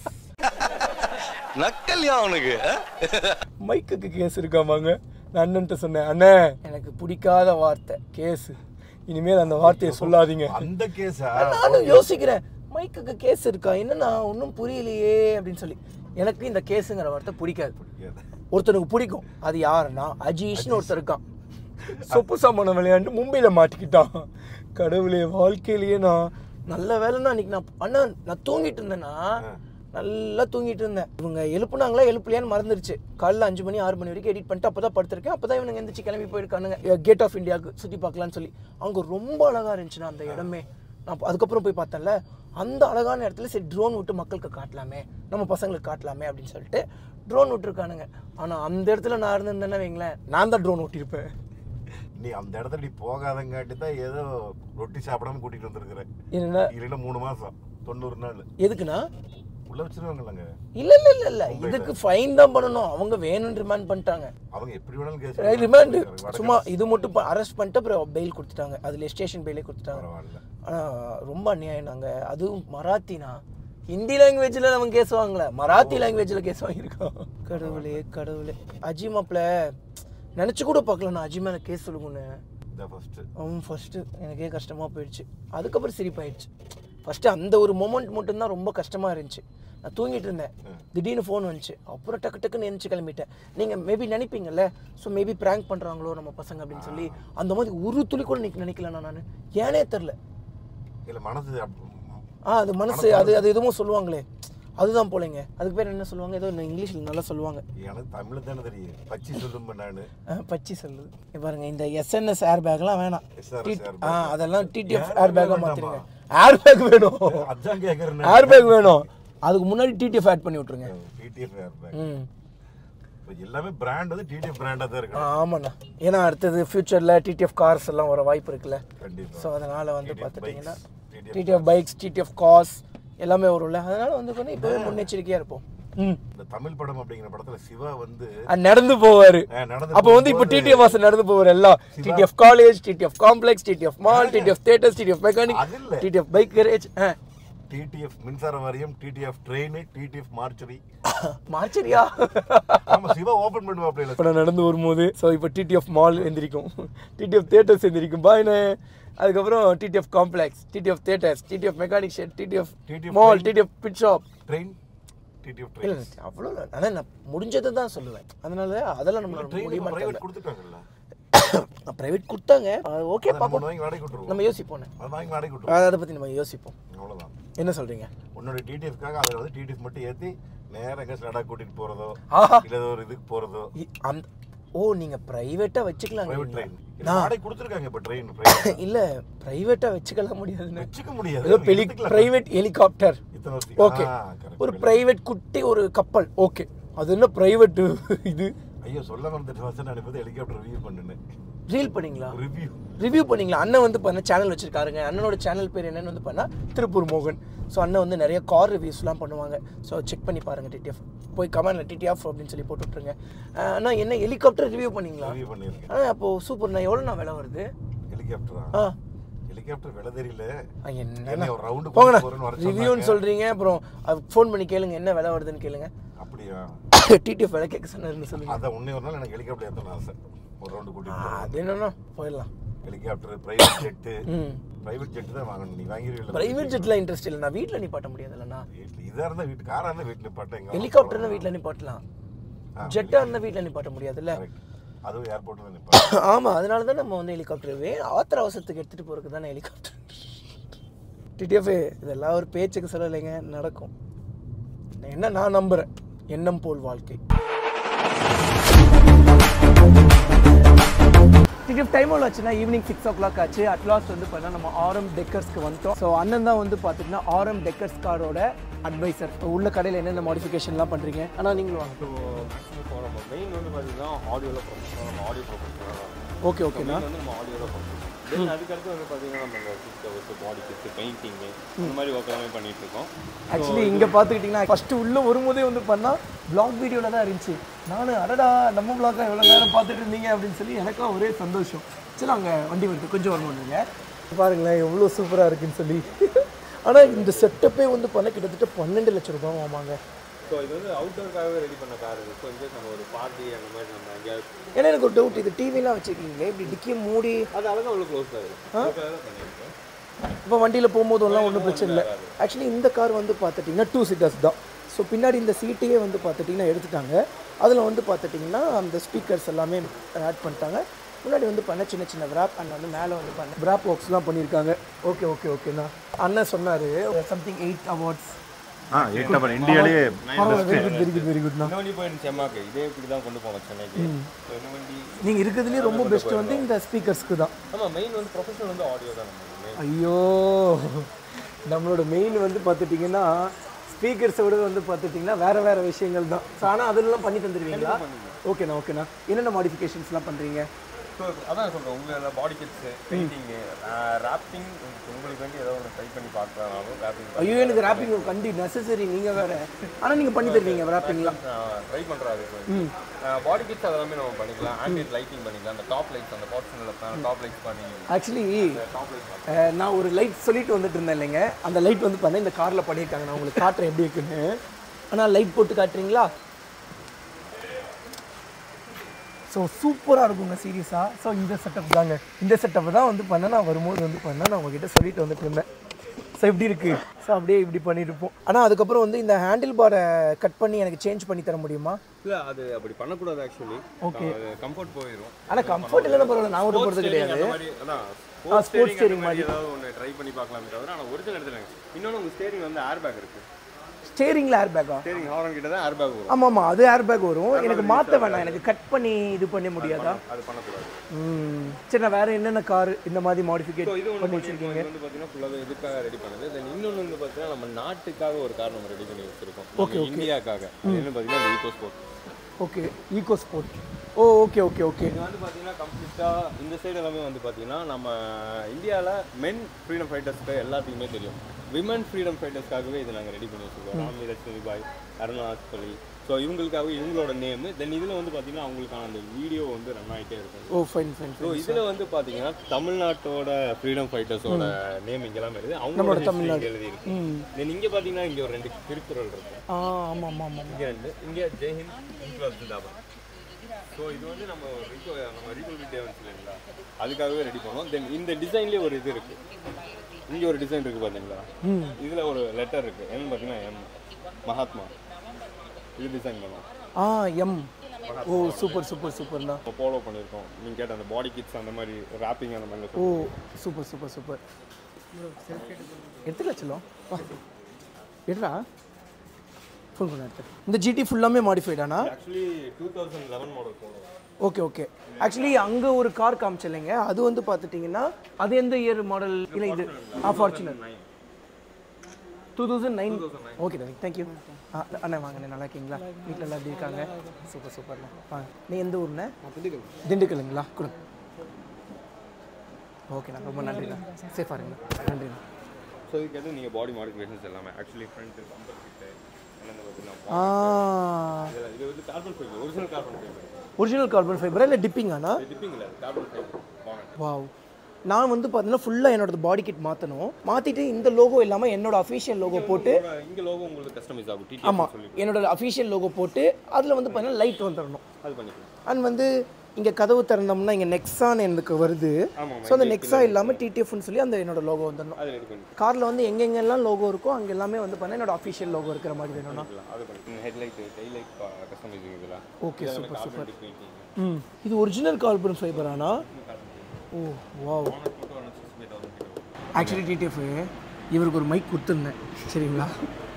நக்கல்யா அவனுக்கு மைக்குக்கு கேஸ் இருக்காமாங்க. நான் அண்ணன்ட்ட சொன்னேன், அண்ணே எனக்கு பிடிக்காத வார்த்தை கேஸு, இனிமேல் அந்த வார்த்தையை சொல்லாதீங்க. அந்த கேஸா? நானும் யோசிக்கிறேன், மைக்குக்கு கேஸ் இருக்கா, என்னன்னா ஒன்றும் புரியலையே அப்படின்னு சொல்லி. எனக்கு இந்த கேஸுங்கிற வார்த்தை பிடிக்காது. ஒருத்தனுக்கு பிடிக்கும், அது யாருன்னா அஜீஷ்னு ஒருத்தர் இருக்கான். சொப்பு சாமானம் விளையாண்டு மும்பையில் மாட்டிக்கிட்டான். கடவுளே, வாழ்க்கையிலேயே நான் நல்ல வேலைன்னா அன்றைக்கி நான் தூங்கிட்டு இருந்தேன்னா, நல்லா தூங்கிட்டு இருந்தேன். இவங்க எழுப்புனாங்களா எழுப்பலையான்னு மறந்துருச்சு. காலைல 5 மணி 6 மணி வரைக்கும் எடிட் பண்ணிட்டு அப்போ தான் படுத்திருக்கேன். அப்போ தான் இவனுங்க எந்திரிச்சு கிளம்பி போயிருக்கானுங்க கேட் ஆஃப் இந்தியாவுக்கு சுற்றி பார்க்கலான்னு சொல்லி. அங்கே ரொம்ப அழகாக இருந்துச்சுன்னா அந்த இடமே. நான் அதுக்கப்புறம் போய் பார்த்தேன்ல, அந்த அழகான இடத்துல சரி ட்ரோன் விட்டு மக்களுக்கு காட்டலாமே, நம்ம பசங்களுக்கு காட்டலாமே அப்படின்னு சொல்லிட்டு ட்ரோன் விட்டுருக்கானுங்க. ஆனால் அந்த இடத்துல நான் இருந்திருந்தேன்னா வைங்களேன், நான் தான் ட்ரோன் விட்டிருப்பேன். நீ அந்த இடத்துல நீ போகாதங்காட்டி தான் ஏதோ ரொட்டி சாப்பிடாம கூட்டிகிட்டு வந்துருக்குறேன். என்னன்னா இல்லைன்னா 3 மாதம் 90 நாள். எதுக்குண்ணா? உள்ள வச்சிருவாங்கல்லங்க. இல்ல இதுக்கு ஃபைன் தான் பண்ணணும். அவங்க வேணும்னு ரிமாண்ட் பண்ணிட்டாங்க. அவங்க எப்படி வேணாலும் கேஸ் ரிமாண்ட் சும்மா இது மட்டும் அரெஸ்ட் பண்ணிட்டு அப்புறம் பெயில் கொடுத்துட்டாங்க. அதுல ஸ்டேஷன் பெயிலே கொடுத்துட்டாங்க. ஆனா ரொம்ப அநியாயம். நாங்க அதுவும் மராத்தினா, ஹிந்தி லாங்குவேஜ்ல அவங்க கேஸ் வாங்கல, மராத்தி லாங்குவேஜ்ல கேஸ் வாங்கியிருக்கோம். கடவுளே அஜிமாப்ல நினைச்சு கூட பார்க்கல நான் அஜி மேல கேஸ் சொல்லுங்கன்னு. அவன் ஃபர்ஸ்ட் எனக்கே கஷ்டமா போயிடுச்சு. அதுக்கப்புறம் சிரிப்பாயிடுச்சு. ஃபஸ்ட்டு அந்த ஒரு மொமெண்ட் மட்டும்தான் ரொம்ப கஷ்டமாக இருந்துச்சு. நான் தூங்கிட்டு இருந்தேன், திடீர்னு ஃபோன் வந்துச்சு. அப்புறம் டக்குன்னு எழுந்துச்சு கிளம்பிட்டேன். நீங்கள் மேபி நினைப்பீங்கல்ல, ஸோ மேபி ப்ராங்க் பண்ணுறாங்களோ நம்ம பசங்க அப்படின்னு சொல்லி. அந்த மாதிரி ஒரு துளி கூட நினைக்கலண்ணா நான். ஏனே தெரில. அது மனசு அது அது எதுவும் சொல்லுவாங்களே, அதுதான் போலங்க. அதுக்கு பேர் என்ன சொல்லுவாங்க, ஏதோ இங்கிலீஷில் நல்லா சொல்லுவாங்க. எனக்கு தமிழ் தானே தெரியும். பச்சி சொல்லுங்க. நான் பச்சி சொல்லுது பாருங்க. இந்த எஸ்என்எஸ் ஏர் பேக்லாம் வேணாம், அதெல்லாம் டிடிஎஃப் ஏர் பேக்காக மாற்றிடுங்க. ஏர் பேக் வேணும், அதான் கேட்குறேன். ஏர் பேக் வேணும். அதுக்கு முன்னாடி டிடிஎஃப் ஆட் பண்ணி விட்டுருங்க. டிடிஎஃப் ஏர் பேக் எல்லாமே பிராண்ட் வந்து டிடிஎஃப் பிராண்டாக தான் இருக்கு. ஆமாண்ணா, ஏன்னா அடுத்தது ஃபியூச்சரில் டிடிஎஃப் கார்ஸ் எல்லாம் வர வாய்ப்பு இருக்குல்ல. கண்டிப்பாக. ஸோ அதனால் வந்து பார்த்துட்டிங்கன்னா டிடிஎஃப் பைக்ஸ், டிடிஎஃப் கார்ஸ் எல்லாமே வரும்ல. அதனால வந்து இப்போவே முன்னெச்சரிக்கையாக இருப்போம். இந்த தமிழ் படம் அப்படிங்கிற படத்துல சிவா வந்து நடந்து போவாரு. அப்போ வந்து இப்போ டிடிஎஃப் வாசல் நடந்து போவார். எல்லாம் TTF college, TTF complex, TTF mall, TTF theatres, TTF mechanic, TTF bike garage, TTF மின்சார வாரியம், டிடிஎஃப் ட்ரெயின், டிடிஎஃப் மார்ச்சரியா. ஆமா, சிவா ஓபன் பண்ணுவாப்ல இப்போ நான் நடந்து வரும்போது. ஸோ இப்போ டிடிஎஃப் மால் எந்திரிக்கும், டிடிஎஃப் தியேட்டர்ஸ் எந்திரிக்கும் பாய்னே. அதுக்கப்புறம் TTF complex, TTF theatres, TTF mechanic shed, TTF mall, TTF pit shop, train. இல்லை அவ்வளோ. ஆனால் நான் முடிஞ்சதை தான் சொல்லுவேன். அதனால அதெல்லாம் நம்ம பிரைவேட் கொடுத்துட்டாங்கல்ல. பிரைவேட் கொடுத்தாங்க, ஓகே பாப்போம். நம்ம யோசிப்போம், அதை பற்றி நம்ம யோசிப்போம். அவ்வளோதான். என்ன சொல்கிறீங்க? உன்னோட டிடிஎஃப்காக அதில் வந்து டிடிஎஃப் மட்டும் ஏற்றி நேரம் எங்கே லடாக் கூட்டிகிட்டு போகிறதோ இல்லை ஒரு இதுக்கு போகிறதோ. ஓ, நீங்கள் ப்ரைவேட்டாக வச்சுக்கலாம். வாடகை கொடுத்துருக்காங்க இப்போ ட்ரெயின். இல்லை ப்ரைவேட்டாக வச்சுக்கலாம் முடியாதுன்னு. வச்சுக்க முடியாது. ஏதோ ப்ரைவேட் ஹெலிகாப்டர் ஓகே, ஒரு பிரைவேட் குட்டி ஒரு கப்பல் ஓகே. அது என்ன பிரைவேட் இது? ஐயோ சொல்ல வந்துட்டு நான் இப்போ ஹெலிகாப்டர் ரிவ்யூ பண்ணுனேன். ரீல் பண்ணீங்களா? ரிவ்யூ பண்ணீங்களா? அண்ணன் வந்து பண்ண சேனல் வச்சிருக்காருங்க. அண்ணனோட சேனல் பேர் என்னன்னு வந்து பண்ணால் திருப்பூர் மோகன். ஸோ அண்ணன் வந்து நிறைய கார் ரிவ்யூஸ்லாம் பண்ணுவாங்க. ஸோ செக் பண்ணி பாருங்கள். டிடிஎஃப் போய் கமெண்ட்ல டிடிஎஃப் அப்படின்னு சொல்லி போட்டு விட்ருங்க. அண்ணா என்ன ஹெலிகாப்டர் ரிவ்யூ பண்ணீங்களா? ரிவ்யூ பண்ணியிருக்கேன். அப்போது சூப்பர். நான் எவ்வளோண்ணா விலை வருது ஹெலிகாப்டரா? ஹெலிகாப்டர் விலை தெரியல. என்ன ஒரு ரவுண்டு போங்கண்ணா, ரிவ்யூன்னு சொல்கிறீங்க. அப்புறம் ஃபோன் பண்ணி கேளுங்க என்ன விலை வருதுன்னு கேளுங்க. அப்படியா? டிடிஎஃப் விலை கேட்க சொன்னாருன்னு சொல்லுங்க. அதான் ஒன்றே ஒரு நாள் எனக்கு ஹெலிகாப்டர் ஏற்றணும் ஆசை. ஒரு ரவுண்டு கூட்டிட்டு அது என்னன்னா போயிடலாம். Helicopter, private jet. Private jet தான் வாங்கணும். நீ வாங்கிடுவீங்க. பிரைவேட் ஜெட்ல இன்ட்ரெஸ்ட் இல்லை. நான் வீட்டில் நிப்பாட்ட முடியாதுல்லண்ணா. இதாக இருந்தால் வீட்டு காராக இருந்தால் வீட்டில் நிப்பாட்டேங்க. ஹெலிகாப்டர்னா வீட்டில் நிப்பாட்டலாம், ஜெட்டாக இருந்தால் வீட்டில் நிப்பாட்ட முடியாதுல்ல. அதுவும் ஏர்போர்ட்டில் தான் நிப்பாட்டலாம். ஆமாம், அதனால தான் நம்ம வந்து ஹெலிகாப்டர் ஆத்திர அவசரத்துக்கு எடுத்துகிட்டு போகிறதுக்கு தானே ஹெலிகாப்டர். டிடிஎஃப் இதெல்லாம் ஒரு பேச்சுக்கு சொல்லலைங்க, நடக்கும். என்ன நான் நம்புகிறேன், எண்ணம் போல் வாழ்க்கை. டிடிஎஃப் டைம் எவ்வளோ ஆச்சுன்னா ஈவினிங் 6 o'clock ஆச்சு. அட்லாஸ்ட் வந்து பார்த்தா நம்ம ஆரம் டெக்கர்ஸ்க்கு வந்துட்டோம். ஸோ அண்ணன் தான் வந்து பார்த்திங்கன்னா ஆரம் டெக்கர்ஸ் காரோட அட்வைசர். உள்ள கடையில் என்னென்ன மாடிஃபிகேஷன்லாம் பண்ணுறீங்க? ஆனால் நீங்களும் வாங்க. மெயின் வந்து பார்த்தீங்கன்னா ஆடியோவில் ப்ரொஃபஷனல், ஆடியோ ப்ரொஃபஷனல். ஓகே ஓகேண்ணா. வந்து நம்ம ஆடியோவில் பண்ணுறோம். தென் அதுக்கடுத்து வந்து பார்த்தீங்கன்னா நம்ம இந்த சீட் கவர்ஸ், பாடி கிட்ஸ், பெயிண்டிங்கு இந்த மாதிரி ஒர்க் எல்லாமே பண்ணிகிட்டு இருக்கோம். ஆக்சுவலி இங்கே பார்த்துக்கிட்டிங்கன்னா ஃபஸ்ட்டு உள்ளே வரும்போதே வந்து பண்ணால் வ்ளாக் வீடியோவில் தான் இருந்துச்சு. நான் அடடா நம்ம வ்ளாக்காக எவ்வளோ நேரம் பார்த்துட்டு இருந்தீங்க அப்படின்னு சொல்லி எனக்கும் ஒரே சந்தோஷம். சரி அங்கே வண்டி வருது, கொஞ்சம் வரணுங்க. பாருங்களேன் எவ்வளோ சூப்பராக இருக்குன்னு சொல்லி. ஆனால் இந்த செட்டப்பே வந்து பண்ண கிட்டத்தட்ட 12 லட்சம் ரூபாய் ஆமாங்க. ஸோ இது வந்து அவுட்டோருக்காகவே ரெடி பண்ண கார் இது. ஸோ இங்கே நம்ம ஒரு பார்ட்டி அந்த மாதிரி நம்ம எங்கேயாவது. ஏன்னா எனக்கு ஒரு டவுட், இது டிவிலாம் வச்சுருக்கீங்களே, இப்படி டிக்கியை மூடி அது அழகாக அவ்வளோ க்ளோஸ் ஆகுது. இப்போ வண்டியில் போகும்போதெல்லாம் ஒன்றும் பிரச்சனை இல்லை. ஆக்சுவலி இந்த கார் வந்து பார்த்துட்டிங்கன்னா 2 seaters தான். ஸோ பின்னாடி இந்த சீட்டையே வந்து பார்த்துட்டிங்கன்னா எடுத்துட்டாங்க. அதில் வந்து பார்த்துட்டிங்கன்னா அந்த ஸ்பீக்கர்ஸ் எல்லாமே ஆட் பண்ணிட்டாங்க. முன்னாடி வந்து பண்ண சின்ன சின்ன விராப் அண்ட் வந்து மேலே வந்து பண்ண விராப் ஒர்க்ஸ்லாம் பண்ணியிருக்காங்க. ஓகே ஓகே ஓகேண்ணா. அண்ணன் சொன்னார் சம்திங் 8 awards. 8 award இந்தியாவிலேயே. வெரி குட்ண்ணா. இந்த வண்டி போயிடுச்சு எம்மாக்கு, இதே இப்படி தான் கொண்டு போனோம் சென்னைக்கு. இந்த வண்டி நீங்கள் இருக்கிறதுலேயே ரொம்ப பெஸ்ட் வந்து இந்த ஸ்பீக்கர்ஸ்க்கு தான். ஆமாம், மெயின் வந்து ப்ரொஃபஷனல் வந்து ஆடியோ தான். ஐயோ, நம்மளோட மெயின் வந்து பார்த்துட்டிங்கன்னா ஸ்பீக்கர்ஸை விட வந்து பார்த்துட்டிங்கன்னா வேறு விஷயங்கள் தான். ஸோ ஆனால் அதெல்லாம் பண்ணி தந்துடுவீங்களா? ஓகேண்ணா. என்னென்ன மாடிஃபிகேஷன்ஸ்லாம் பண்ணுறீங்க? ஸோ அதான் சொல்கிறேன், உங்கள் பாடி கிட்ஸு, பெயிண்டிங்கு, ரேப்பிங், உங்களுக்கு வேண்டி ஏதோ ஒன்று ட்ரை பண்ணி பார்க்கலாம்னாலும் ரேப்பிங். ஐயோ, எனக்கு ரேப்பிங் கண்டி நெசசரி. நீங்கள் வேறு ஆனால் நீங்கள் பண்ணி தருவீங்க ரேப்பிங்லாம்? ட்ரை பண்ணுறாரு. பாடி கிட்ஸ் அதெல்லாமே நம்ம பண்ணிக்கலாம். ஆம்பியன்ட் லைட்டிங் பண்ணிக்கலாம். அந்த டாப் லைட்ஸ், அந்த பாட்ஸில் டாப் லைட்ஸ் பண்ணி. ஆக்சுவலி நான் ஒரு லைட் சொல்லிட்டு வந்துட்டு இருந்தேன் இல்லைங்க, அந்த லைட் வந்து பண்ண இந்த காரில் பண்ணியிருக்காங்க. நான் உங்களுக்கு காட்டுறேன் எப்படி இருக்குன்னு. ஆனால் லைட் போட்டு காட்டுறீங்களா? ஸோ சூப்பராக இருக்குங்க சீரியஸாக. ஸோ இந்த செட்டப் தாங்க, இந்த செட்டப்பை தான் வந்து பண்ண நான் வரும்போது வந்து பண்ண நான் உங்ககிட்ட சொல்லிட்டு வந்துட்டு இருந்தேன். ஸோ எப்படி இருக்குது? ஸோ அப்படியே இப்படி பண்ணியிருப்போம். ஆனால் அதுக்கப்புறம் வந்து இந்த ஹேண்டில் பாரை கட் பண்ணி எனக்கு சேஞ்ச் பண்ணி தர முடியுமா? இல்லை, அது அப்படி பண்ணக்கூடாது ஆக்சுவலி. ஓகே, கம்ஃபர்ட் போயிடும். ஆனால் கம்ஃபர்ட் இல்லைன்னா பரவாயில்ல, நான் விட போகிறது கிடையாது. ஸ்போர்ட்ஸ் ஸ்டீரிங் மாதிரி ஏதாவது ஒன்று ட்ரை பண்ணி பார்க்கலாமே தவிர, ஆனால் ஒரிஜினல் எடுத்துட்டாங்க. இன்னொன்று உங்கள் ஸ்டீரிங் வந்து ஏர் பேக் இருக்குது. ஸ்டேரிங்கில் ஏர் பேக்கா? ஸ்டீரிங் ஹாரன் கிட்ட தான் ஏர் பேக் வரும். ஆமாம், அது ஏர் பேக் வரும். எனக்கு மாற்ற வேணாம், எனக்கு கட் பண்ணி இது பண்ண முடியாதா? அது பண்ணக்கூடாது. சரி, நான் வேறு என்னென்ன கார் இந்த மாதிரி மாடிஃபிகேட் இது பண்ணி வச்சுருக்கீங்க? வந்து பார்த்தீங்கன்னா ஃபுல்லாகவே இதுக்காக ரெடி பண்ணது. தென் இன்னொன்று வந்து பார்த்தீங்கன்னா நம்ம நாட்டுக்காக ஒரு கார் நம்ம ரெடி பண்ணி வச்சுருக்கோம். ஓகே, இந்தியாக்காக. என்ன பார்த்தீங்கன்னா இந்த EcoSport. Okay, EcoSport. Oh okay okay okay. இது வந்து பார்த்தீங்கன்னா கம்ப்ளீட்டாக இந்த சைடு எல்லாமே வந்து பார்த்தீங்கன்னா நம்ம இந்தியாவில் மென் ஃப்ரீடம் ஃபைட்டர்ஸ்க்கு எல்லாத்துக்குமே தெரியும். விமன் ஃப்ரீடம் ஃபைட்டர்ஸ்க்காகவே இது நாங்கள் ரெடி பண்ணி வச்சுருக்கோம். ராமி லட்சுமி பாய், அருணா ஆஸ்பலி. ஸோ இவங்களுக்காக இவங்களோட நேமு. தென் இதில் வந்து பார்த்தீங்கன்னா அவங்களுக்கான அந்த வீடியோ வந்து ரன் ஆகிட்டே இருக்கும். ஓ ஃபைன் ஃபைன். ஸோ இதில் வந்து பார்த்தீங்கன்னா தமிழ்நாட்டோட ஃப்ரீடம் ஃபைட்டர்ஸோட நேம் இங்கெல்லாம் இருக்குது. அவங்களோட தமிழ்நாடு எழுதியிருக்கு. தென் இங்கே பார்த்தீங்கன்னா இங்கே ஒரு 2 திருக்குறள் இருக்கும். ஆமாம் ஆமாம் ஆமாம். இங்கே 2, இங்கே ஜெய்ஹிந்த், இன்குலாப் ஜிந்தாபாத். ஸோ இது வந்து நம்ம ரீபப்ளிக் டே வந்து இல்லைங்களா, அதுக்காகவே ரெடி பண்ணோம். தென் இந்த டிசைன்லேயே ஒரு இது இருக்குது. இங்கே ஒரு டிசைன் இருக்குது பார்த்தீங்களா, இதில் ஒரு லெட்டர் இருக்குது. என்னன்னு பார்த்தீங்கன்னா எம், மகாத்மா. இது டிசைன் பண்ணோம். எம். ஓ சூப்பர் சூப்பர் சூப்பர்ண்ணா. இப்போ ஃபாலோ பண்ணியிருக்கோம். நீங்கள் கேட்ட அந்த பாடி கிட்ஸ் அந்த மாதிரி ரேப்பிங் அந்த மாதிரி. Oh super super super. எடுத்துக்கலாம் செல்லும் வா எடுறா ஃபோன் பண்ண எடுத்து. இந்த ஜிடி ஃபுல்லாமே மாடிஃபைடானா? ஆக்சுவலி 2011 மாடல் போனோம். Okay okay. ஆக்சுவலி அங்கே ஒரு கார் காமிச்சில்லைங்க, அது வந்து பார்த்துட்டிங்கன்னா அது எந்த இயர் மாடல்? இல்லை இது ஃபார்ச்சுனர் 2009. Okay thank you. அண்ணா வாங்கண்ணே, நல்லா இருக்கீங்களா? வீட்டில் எல்லாம் எப்படி இருக்காங்க? சூப்பர் சூப்பர்ண்ணா. வாங்க. நீ எந்த ஊர்ண்ணே? திண்டுக்கல்லுங்களா? கொடுங்க. ஓகேண்ணா, ரொம்ப நன்றிண்ணா. சேஃபாக இருங்கண்ணா. நன்றிண்ணா. ஸோ இதுக்கு நீங்கள் பாடி மாடிஃபிகேஷன்ஸ் எல்லாமே ஆக்சுவலி ஃப்ரண்ட் பம்பர் கிட்ட இது வந்து carbon fibre, original carbon fibre. Original carbon ஃபைபரா இல்லை டிப்பிங்காண்ணா? டிப்பிங் இல்லை, கார்பன் ஃபைபர். வாவ். நான் வந்து பார்த்தீங்கன்னா ஃபுல்லாக என்னோட பாடி கிட் மாற்றணும். மாற்றிட்டு இந்த லோகோ இல்லாமல் என்னோட அஃபிஷியல் லோகோ போட்டு, இங்கே லோகோ உங்களுக்கு கஸ்டமைஸ் ஆகும். ஆமாம், என்னோட அஃபிஷியல் லோகோ போட்டு அதில் வந்து பார்த்தீங்கன்னா லைட் வந்துடணும். அது பண்ணிக்கலாம். அண்ட் வந்து இங்கே கதவு திறந்தோம்னா இங்கே நெக்ஸான் எனக்கு வருது. ஸோ அந்த நெக்ஸா இல்லாமல் டிடிஎஃப்னு சொல்லி அந்த என்னோட லோகோ வந்துடணும். அது ரெடி பண்ணி காரில் வந்து எங்கெங்கெல்லாம் லோகோ இருக்கோ அங்கே எல்லாமே வந்து பார்த்தீங்கன்னா என்னோட அஃபிஷியல் லோகோ இருக்கிற மாதிரி வேணும்னா அது பண்ணி. ஹெட்லைட், டெய்லைட் கஸ்டமைசிங் இதெல்லாம். Okay super super. இது ஒரிஜினல் கார்பன் ஃபைபரானா? Oh wow. ஆக்சுவலி டிடிஎஃப் இவருக்கு ஒரு மைக் கொடுத்துருந்தேன் சரிங்களா.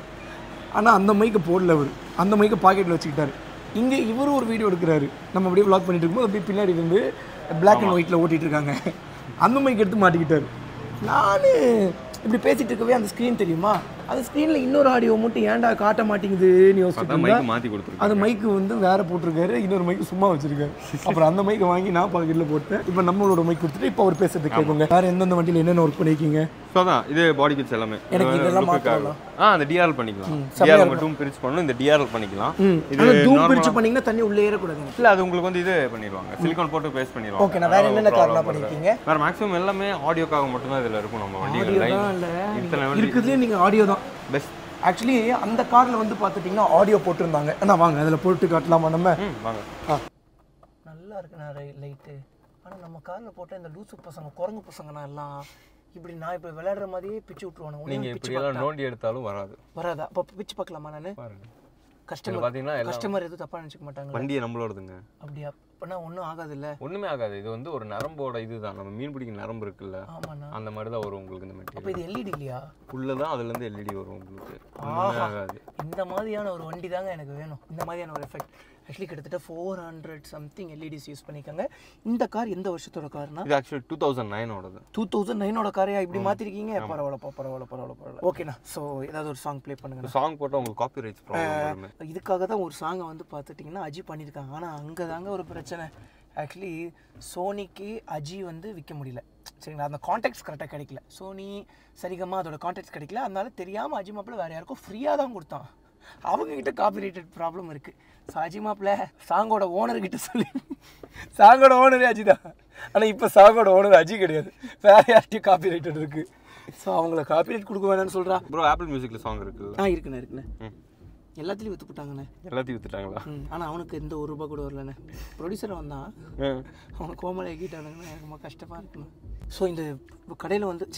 ஆனால் அந்த மைக்கை போடல அவர், அந்த மைக்கை பாக்கெட்டில் வச்சுக்கிட்டாரு. இங்கே இவரும் ஒரு வீடியோ எடுக்கிறாரு, நம்ம அப்படியே vlog பண்ணிட்டு இருக்கும்போது அப்படியே பின்னாடி இருந்து பிளாக் அண்ட் ஒயிட்டில் ஓட்டிகிட்டு இருக்காங்க. அந்த மைக் எடுத்து மாட்டிக்கிட்டாரு. நான் இப்படி பேசிகிட்டு இருக்கவே அந்த ஸ்க்ரீன் தெரியுமா, அந்த ஸ்க்ரீனில் இன்னொரு ஆடியோ மட்டும் ஏன்டா காட்ட மாட்டேங்குதுன்னு யோசிச்சுட்டு அந்த மைக்கு வந்து வேற போட்டிருக்காரு, இன்னொரு மைக்கு சும்மா வச்சிருக்காரு. அப்புறம் அந்த மைக்கை வாங்கி நான் பாக்கெட்டில் போட்டேன். இப்போ நம்மளோட மைக் கொடுத்துட்டு இப்போ அவர் பேசுறது கேட்குங்க. வேறு எந்தெந்த வண்டியில் என்னென்ன ஒர்க் பண்ணியிருக்கீங்க? ஸோ தான் இது பாடி கிட்ஸ் எல்லாமே எனக்கு இதெல்லாம் மாற்றலாம். அந்த டிஆர்எல் பண்ணிக்கலாம், டிஆர்எல் மட்டும் பிரிச்சு பண்ணணும், இந்த டிஆர்எல் பண்ணிக்கலாம். இது தூம் பிரிச்சு பண்ணீங்கன்னா தண்ணி உள்ளே ஏறக்கூடாது. இல்லை அது உங்களுக்கு வந்து இது பண்ணிடுவாங்க, சிலிக்கான் போட்டு பேஸ்ட் பண்ணிடுவாங்க. ஓகே, நான் வேற என்னென்ன கார்லாம் பண்ணிருக்கீங்க? வேற மேக்ஸிமம் எல்லாமே ஆடியோக்காக மட்டும் தான் இதில் இருக்கும். நம்ம வண்டியில் இருக்குதுலேயே நீங்கள் ஆடியோ தான் பெஸ்ட். ஆக்சுவலி அந்த காரில் வந்து பார்த்துட்டிங்கன்னா ஆடியோ போட்டிருந்தாங்க. அண்ணா வாங்க அதில் போட்டு காட்டலாமா நம்ம? வாங்க. நல்லா இருக்குண்ணா லைட்டு. ஆனால் நம்ம காரில் போட்ட இந்த லூசு பசங்க, குரங்கு பசங்கண்ணா எல்லாம் இப்படி நான் இப்போ விளையாடுற மாதிரியே பிச்சு விட்ருவானு. நீங்கள் இப்படியெல்லாம் நோண்டி எடுத்தாலும் வராதா? அப்போ பிச்சு பார்க்கலாமா? நான் பாருங்க, கஸ்டமர் எதுவும் தப்பாக நினச்சிக்க மாட்டாங்க. வண்டியை நம்மளோடதுங்க. அப்படியா? அப்படின்னா ஒன்றும் ஆகாது இல்லை? ஒன்றுமே ஆகாது. இது வந்து ஒரு நரம்போட இதுதான், நம்ம மீன் பிடிக்கிற நரம்பு இருக்குல்ல, அந்த மாதிரி தான் வரும் உங்களுக்கு இந்த மெட்டீரியல். அப்போ இது எல்இடி இல்லையா? உள்ளதான் அதுலேருந்து எல்இடி வரும் உங்களுக்கு. ஆகாது. இந்த மாதிரியான ஒரு வண்டி தாங்க எனக்கு வேணும், இந்த மாதிரியான ஒரு எஃபெக்ட். ஆக்சுவலி கிட்டத்தட்ட 400 சம்திங் எல்இடிஸ் யூஸ் பண்ணிக்காங்க. இந்த கார் எந்த வருஷத்தோட கார்னா? இது ஆக்சுவலி 2009ஓடது. 2009ஓட காரையா இப்படி மாற்றிருக்கீங்க? பரவாயில்ல. ஓகேண்ணா. ஸோ ஏதாவது ஒரு சாங் ப்ளே பண்ணுங்க. சாங் போட்டால் உங்களுக்கு காப்பி ரைட்ஸ் ப்ராப்ளம். இதுக்காக தான் ஒரு சாங்கை வந்து பார்த்துட்டிங்கன்னா அஜி பண்ணியிருக்காங்க. ஆனால் அங்கே தாங்க ஒரு பிரச்சனை. ஆக்சுவலி சோனிக்கு அஜி வந்து விற்க முடியல சரிங்களா, அந்த கான்டாக்ட்ஸ் கரெக்டாக கிடைக்கல. சோனி சரிகமா அதோட கான்டாக்ட்ஸ் கிடைக்கல, அதனால தெரியாமல் அஜி மாப்பிள்ள வேறு யாருக்கும் ஃப்ரீயாக தான் கொடுத்தான். அவங்கக்கிட்ட காப்பிரைட்டட் ப்ராப்ளம் இருக்குது. ஸோ அஜி மாப்பிள்ள சாங்கோட ஓனர்கிட்ட சொல்லி, சாங்கோட ஓனரே அஜி தான், ஆனால் இப்போ சாங்கோட ஓனர் அஜி கிடையாது, வேறு யார்கிட்டையும் காப்பிரைட்டட் இருக்குது. ஸோ அவங்கள காப்பிரைட் கொடுக்க வேணாம்னு சொல்கிறா. ப்ரோ ஆப்பிள் மியூசிக்கில் சாங் இருக்குல்ல? இருக்குண்ணே. எல்லாத்துலேயும் விற்று போட்டாங்கண்ணே. எல்லாத்தையும் விற்றுட்டாங்களா? ஆனால் அவனுக்கு எந்த ஒரு ரூபா கூட வரலண்ணே. ப்ரொடியூசர் வந்தான், அவனுக்கு கோமலை ஆக்கிட்டானுங்கண்ணே. எனக்கு ரொம்ப கஷ்டமாக இருக்குண்ணே. ஸோ இந்த கடையில் வந்து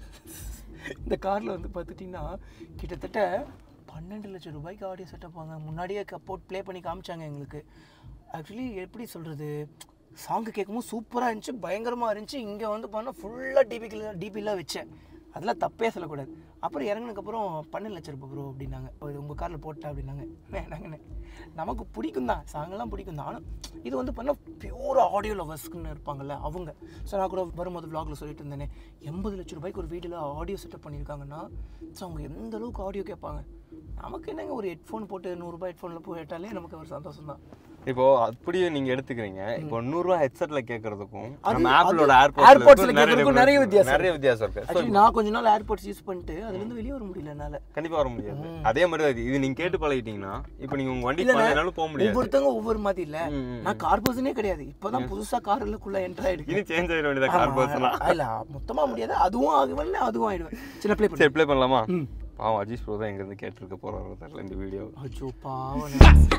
இந்த காரில் வந்து பார்த்துட்டிங்கன்னா கிட்டத்தட்ட 12 லட்சம் ரூபாய்க்கு ஆடியோ செட்டப் வாங்க. முன்னாடியே போட்டு ப்ளே பண்ணி காமிச்சாங்க எங்களுக்கு. ஆக்சுவலி எப்படி சொல்கிறது, சாங்கு கேட்கும்போது சூப்பராக இருந்துச்சு, பயங்கரமாக இருந்துச்சு. இங்கே வந்து பண்ணால் ஃபுல்லாக டிபிலாம் வச்சேன், அதெல்லாம் தப்பே சொல்லக்கூடாது. அப்புறம் இறங்கினதுக்கப்புறம் 12 லட்சம் ரூபாய் ப்ரோ அப்படின்னாங்க. இது உங்கள் காரில் போட்டா அப்படின்னாங்க. நாங்கண்ணே நமக்கு பிடிக்கும் தான், சாங்கெல்லாம் பிடிக்கும் தான். ஆனால் இது வந்து பண்ணால் பியூர் ஆடியோ லவர்ஸ்க்குன்னு இருப்பாங்கல்ல அவங்க. ஸோ நான் கூட வரும்போது vlogல சொல்லிட்டு இருந்தேனே, 80 லட்சம் ரூபாய்க்கு ஒரு வீடியோவில் ஆடியோ செட்டப் பண்ணியிருக்காங்கன்னா ஸோ அவங்க எந்த அளவுக்கு ஆடியோ கேட்பாங்க. நமக்கு என்னங்க ஒரு ஹெட்ஃபோன் போட்டு 100 ரூபாய் ஹெட்ஃபோனில் போயிட்டாலே நமக்கு ஒரு சந்தோஷம் தான். இப்போ அப்படியே நீங்க எடுத்துக்கிறீங்க. இப்போ 100 ரூபாய் ஹெட்செட்ல கேக்குறதுக்கும் நம்ம ஆப்பிளோட ஏர்பாட்ஸ்ல கேக்குறதுக்கும் நிறைய வித்தியாசம் இருக்கு. ஆக்சுவலி நான் கொஞ்ச நாள் ஏர்பாட்ஸ் யூஸ் பண்ணிட்டு அதுல இருந்து வெளிய வர முடியல என்னால. கண்டிப்பா வர முடியாது. அதே மாதிரி தான் இது நீங்க கேட்டு பழகிட்டீங்கன்னா இப்போ நீங்க உங்க வண்டி பண்ணனாலும் போக முடியாது. ஒவ்வொருத்தங்க ஒவ்வொரு மாதிரி இல்ல. நான் கார் பர்சனே கிடையாது, இப்போதான் புதுசா கார்லக்குள்ள என்டர் ஆயிடுச்சு. இது சேஞ்ச் ஆயிட வேண்டியதா கார் பர்சனா? இல்ல மொத்தமா முடியாது, அதுவும் ஆகுவல்ல அதுவும் ஆயிடுவேன். சில ப்ளே சரி ப்ளே பண்ணலாமா? பாவம் அஜீஷ் ப்ரோ தான் எங்க இருந்து கேட்டிருக்க போறாரு தெரியல இந்த வீடியோ. அச்சோ பாவம்.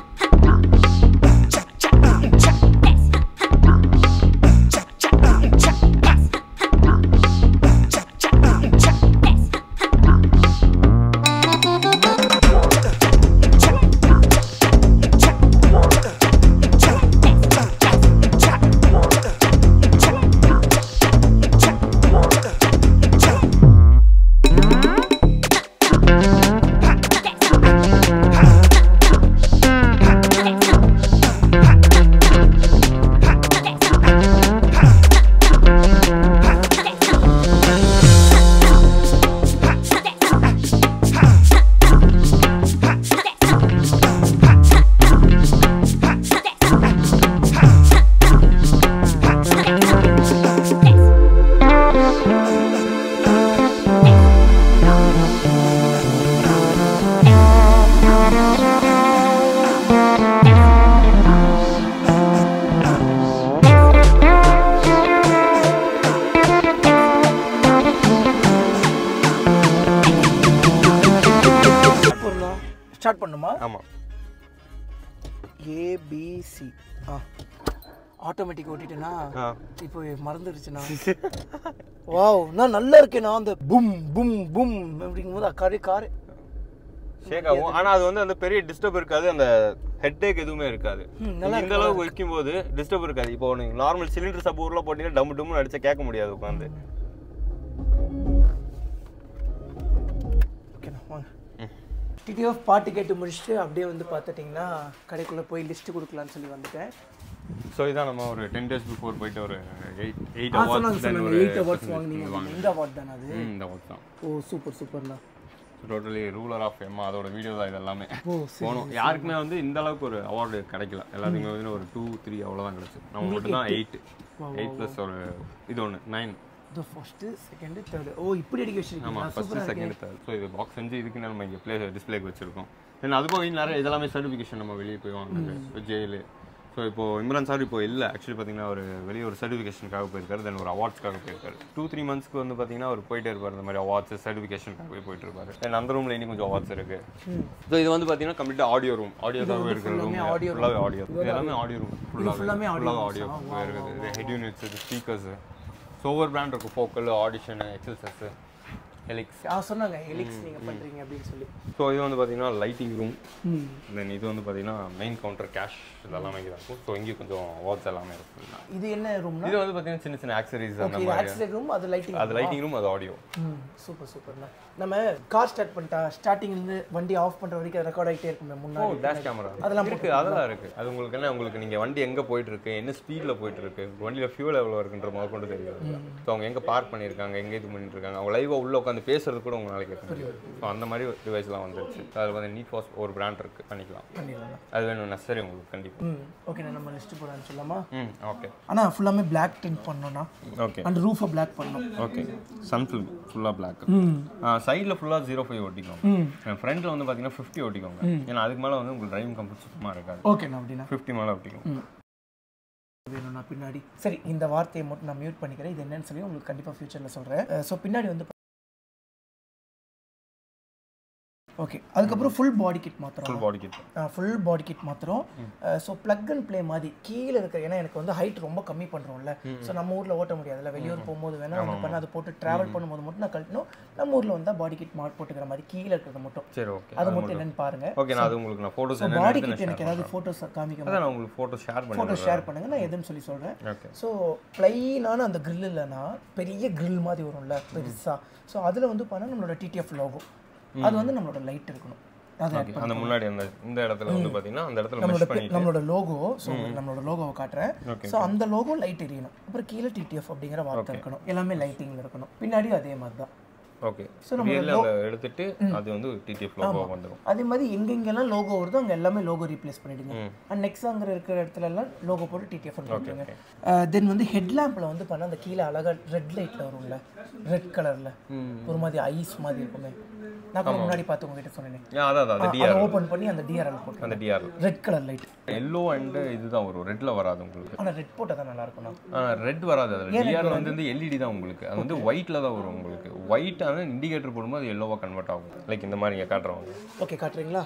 ஸ்டார்ட் பண்ணுமா? ஆமா. ABC ஆட்டோமேட்டிக் ஓட்டிட்டேனா இப்போ மறந்துருச்சுனா. வாவ், நான் நல்லா இருக்கேனா. அந்த பும் பும் பும் அப்படிங்கும்போது காரு ஷேக் ஆகும். ஆனா அது வந்து அந்த பெரிய டிஸ்டர்ப் இருக்காது, அந்த ஹெட்டேக் எதுவுமே இருக்காது. இந்த அளவுக்கு வைக்கும்போது டிஸ்டர்ப் இருக்காது. இப்போ நீங்க நார்மல் சிலிண்டர் சப் ஊர்ல போட்டீங்கன்னா டம் டம்னு அடிச்சா கேட்க முடியாது உட்காந்து. வாங்க. டிடிஎஃப் பாட்டு கேட்டு முடிச்சுட்டு அப்படியே வந்து பார்த்துட்டிங்கன்னா கடைக்குள்ளே போய் லிஸ்ட்டு கொடுக்கலான்னு சொல்லி வந்துட்டேன். ஸோ இதான் நம்ம ஒரு 10 days பிஃபோர் போயிட்டு ஒரு 8 அவார்ட்ஸ் வாங்கினீங்க. இந்த அவார்ட் தானே அது? இந்த அவார்ட் தான். ஓ சூப்பர்ண்ணா. டோட்டலி ரூலர் ஆஃப் எம்மா அதோட வீடியோ தான் இதெல்லாமே. போனோம். யாருக்குமே வந்து இந்த அளவுக்கு ஒரு அவார்டு கிடைக்கல. எல்லாத்துக்குமே வந்து ஒரு 2-3 அவ்வளோதான் கிடைச்சு. நம்ம மட்டும் தான் 8 ப்ளஸ் ஒரு இது ஒன்று 9. The first, second, third. ஓ இப்படி அடிக்க வச்சிருக்கீங்க. ஆமாம், ஃபர்ஸ்ட் செகண்ட் தேர்ட். ஸோ இது பாக்ஸ் செஞ்சு இதுக்கு நம்ம இங்கே டிஸ்பிளேக்கு வச்சிருக்கோம். தென் அது போக நிறைய இதெல்லாமே சர்டிஃபிகேஷன் நம்ம வெளியே போய் வாங்குறது ஜெயிலு. ஸோ இப்போ இம்ரான் சார் இப்போ இல்லை, ஆக்சுவலி பார்த்தீங்கன்னா ஒரு வெளியே ஒரு சர்டிஃபிகேஷனுக்காக போயிருக்காரு, தென் ஒரு அவார்ட்ஸ்க்காக போயிருக்காரு. 2-3 monthsக்கு வந்து பார்த்தீங்கன்னா அவர் போயிட்டே இருப்பார், இந்த மாதிரி அவார்ட்ஸ் சர்டிஃபிகேஷனுக்காக போயிட்டு இருப்பாரு. தென் அந்த ரூமில் இன்னும் கொஞ்சம் அவார்ட்ஸ் இருக்கு. ஸோ இது வந்து பார்த்தீங்கன்னா கம்ப்ளீட்டாக ஆடியோ ரூம், ஆடியோக்காக இருக்கிற ரூம், ஃபுல்லாகவே ஆடியோ, எல்லாமே ஆடியோ ரூம், ஃபுல்லாகவே ஆடியோ இருக்குது. இது ஹெட் யூனிட்ஸ், இது ஸ்பீக்கர்ஸ், ஸோ ஒவ்வொரு பிராண்ட் இருக்கும், ஃபோக்கல், ஆடிஷனு, எக்ஸல்சஸ், ஹெலிக்ஸ். சொன்னாங்க ஹெலிக்ஸ் நீங்கள் பண்ணுறீங்க அப்படின்னு சொல்லி. ஸோ இது வந்து பார்த்தீங்கன்னா லைட்டிங் ரூம், தென் இது வந்து பார்த்தீங்கன்னா மெயின் கவுண்டர், கேஷ் இதெல்லாமே இங்கே இருக்கும். ஸோ இங்கே கொஞ்சம் வாட்ஸ் எல்லாமே இருக்கும். இது என்ன ரூம்? இது வந்து பார்த்தீங்கன்னா சின்ன சின்ன ஆக்சரிஸ் அந்த மாதிரி. ஆக்சரி ரூம், அது லைட்டிங், அது லைட்டிங் ரூம், அது ஆடியோ. சூப்பர்ண்ணா. நம்ம கார் ஸ்டார்ட் பண்ணிட்டா ஸ்டார்டிங்லேருந்து வண்டி ஆஃப் பண்ணுற வரைக்கும் ரெக்கார்ட் ஆகிட்டே இருக்குமே முன்னாடி. டேஷ் கேமரா அதெல்லாம் இருக்குது, அதெல்லாம் இருக்குது. அது உங்களுக்கு என்ன, உங்களுக்கு நீங்கள் வண்டி எங்கே போயிட்டு இருக்கு, என்ன ஸ்பீடில் போயிட்டு இருக்கு, வண்டியில் ஃபியூல் எவ்வளோ இருக்குன்ற மாதிரி கொண்டு தெரியாது. ஸோ அவங்க எங்கே பார்க் பண்ணியிருக்காங்க, எங்கே இது பண்ணிட்டு இருக்காங்க, அவங்க லைவாக உள்ள உட்காந்து பேசுறது கூட உங்களால் கேட்க முடியும். ஸோ அந்த மாதிரி டிவைஸ்லாம் வந்துருச்சு. அதில் வந்து நீட் ஃபாஸ்ட் ஒரு பிராண்ட் இருக்குது, பண்ணிக்கலாம். அது வேணும் நெசசரி உங்களுக்கு கண்டிப்பாக. ஓகே, நம்ம லிஸ்ட்டு போகலான்னு சொல்லாமா? ஓகே. ஆனால் ஃபுல்லாமே பிளாக் டிண்ட் பண்ணோன்னா. ஓகே. அந்த ரூஃபை பிளாக் பண்ணணும். ஓகே. சன்ஃபில்ம் ஃபுல்லாக பிளாக். சைடில் ஃபுல்லாக 0.5 ஓட்டிக்கோங்க. ஃப்ரண்ட்டில் வந்து பார்த்தீங்கன்னா 50 ஓட்டிக்கோங்க. ஏன்னா அதுக்கு மேலே வந்து உங்களுக்கு டிரைவிங் கம்ஃபர்ட் சுத்தமாக இருக்காது. ஓகேண்ணா. அப்படின்னா 50 மேலே ஓட்டிக்கோங்க. வேணும்ண்ணா பின்னாடி. சரி, இந்த வார்த்தையை மட்டும் நான் மியூட் பண்ணிக்கிறேன். இது என்னன்னு சொல்லி உங்களுக்கு கண்டிப்பாக ஃபியூச்சரில் சொல்கிறேன். ஸோ பின்னாடி வந்து ஓகே. அதுக்கப்புறம் ஃபுல் பாடி கிட் மாத்திரம். ஃபுல் பாடி கிட் மாத்திரம். ஸோ ப்ளக் அண்ட் ப்ளே மாதிரி கீழே இருக்கிற, ஏன்னா எனக்கு வந்து ஹைட் ரொம்ப கம்மி பண்ணுறோம்ல. ஸோ நம்ம ஊரில் ஓட்ட முடியாதுல்ல, வெளியூர் போகும்போது வேணா வந்து பண்ண அதை போட்டு ட்ராவல் பண்ணும்போது மட்டும் நான் கழட்டணும். நம்ம ஊரில் வந்தால் பாடி கிட் போட்டுக்கிற மாதிரி கீழே இருக்கிறது மட்டும். சரி, ஓகே. அது மட்டும் என்னன்னு பாருங்க. ஓகே, நான் அது உங்களுக்கு நான் ஃபோட்டோஸ் பாடி கிட் எனக்கு ஏதாவது ஃபோட்டோஸ் காமிக்க, நான் உங்களுக்கு ஃபோட்டோ ஷேர் பண்ணுங்க, நான் எதுன்னு சொல்லி சொல்கிறேன். ஸோ ப்ளைனான அந்த கிரில் இல்லைன்னா பெரிய கிரில் மாதிரி வரும்ல பெருசாக. ஸோ அதில் வந்து பார்த்தா நம்மளோட டிடிஎஃப் லோகோ, அது வந்து நம்மளோட லைட் இருக்கணும். அந்த முன்னாடி இந்த இடத்துல வந்து பாத்தீங்கன்னா அந்த இடத்துல மெஷ் பண்ணிட்டு நம்மளோட லோகோ, சோ நம்மளோட லோகோவை காட்றேன். சோ அந்த லோகோ லைட் எரியணும். அப்புறம் கீழ டிடிஎஃப் அப்படிங்கற வார்த்தை இருக்கணும். எல்லாமே லைட்டிங்ல இருக்கணும். பின்னாடி அதே மாதிரி தான். ஓகே. சோ நம்ம எடுத்துட்டு அது வந்து டிடிஎஃப் லோகோ வந்துரும். அதே மாதிரி எங்கெங்கெல்லாம் லோகோ வருதோ அங்க எல்லாமே லோகோ ரீப்ளேஸ் பண்ணிடுங்க. அண்ட் நெக்ஸ்ட்ங்கற இருக்கிற இடத்துல எல்லாம் லோகோ போட்டு டிடிஎஃப் போட்டுருங்க. தென் வந்து ஹெட் லாம்ப்ல வந்து பண்ண அந்த கீழ அழகா ரெட் லைட்ல வரும்ல, ரெட் கலர்ல ஒரு மாதிரி ஐஸ் மாதிரி இருக்குமே. நான் கூட முன்னாடி பார்த்து உங்ககிட்ட சொன்னேனே. அதான் அந்த டிஆர் ஓபன் பண்ணி அந்த டிஆர்எல் போட்டு, அந்த DR red colour light. yellow and இதுதான் வரும், ரெட்ல வராது உங்களுக்கு. ஆனா ரெட் போட்டா தான் நல்லா இருக்கும். ரெட் வராது. அது டிஆர் வந்து எல்இடி தான் உங்களுக்கு. அது வந்து ஒயிட்ல தான் வரும் உங்களுக்கு. ஒயிட் ஆன இண்டிகேட்டர் போடும்போது அது yellow-வா கன்வெர்ட் ஆகும். லைக் இந்த மாதிரி இங்க காட்றவங்க. ஓகே, காட்றீங்களா?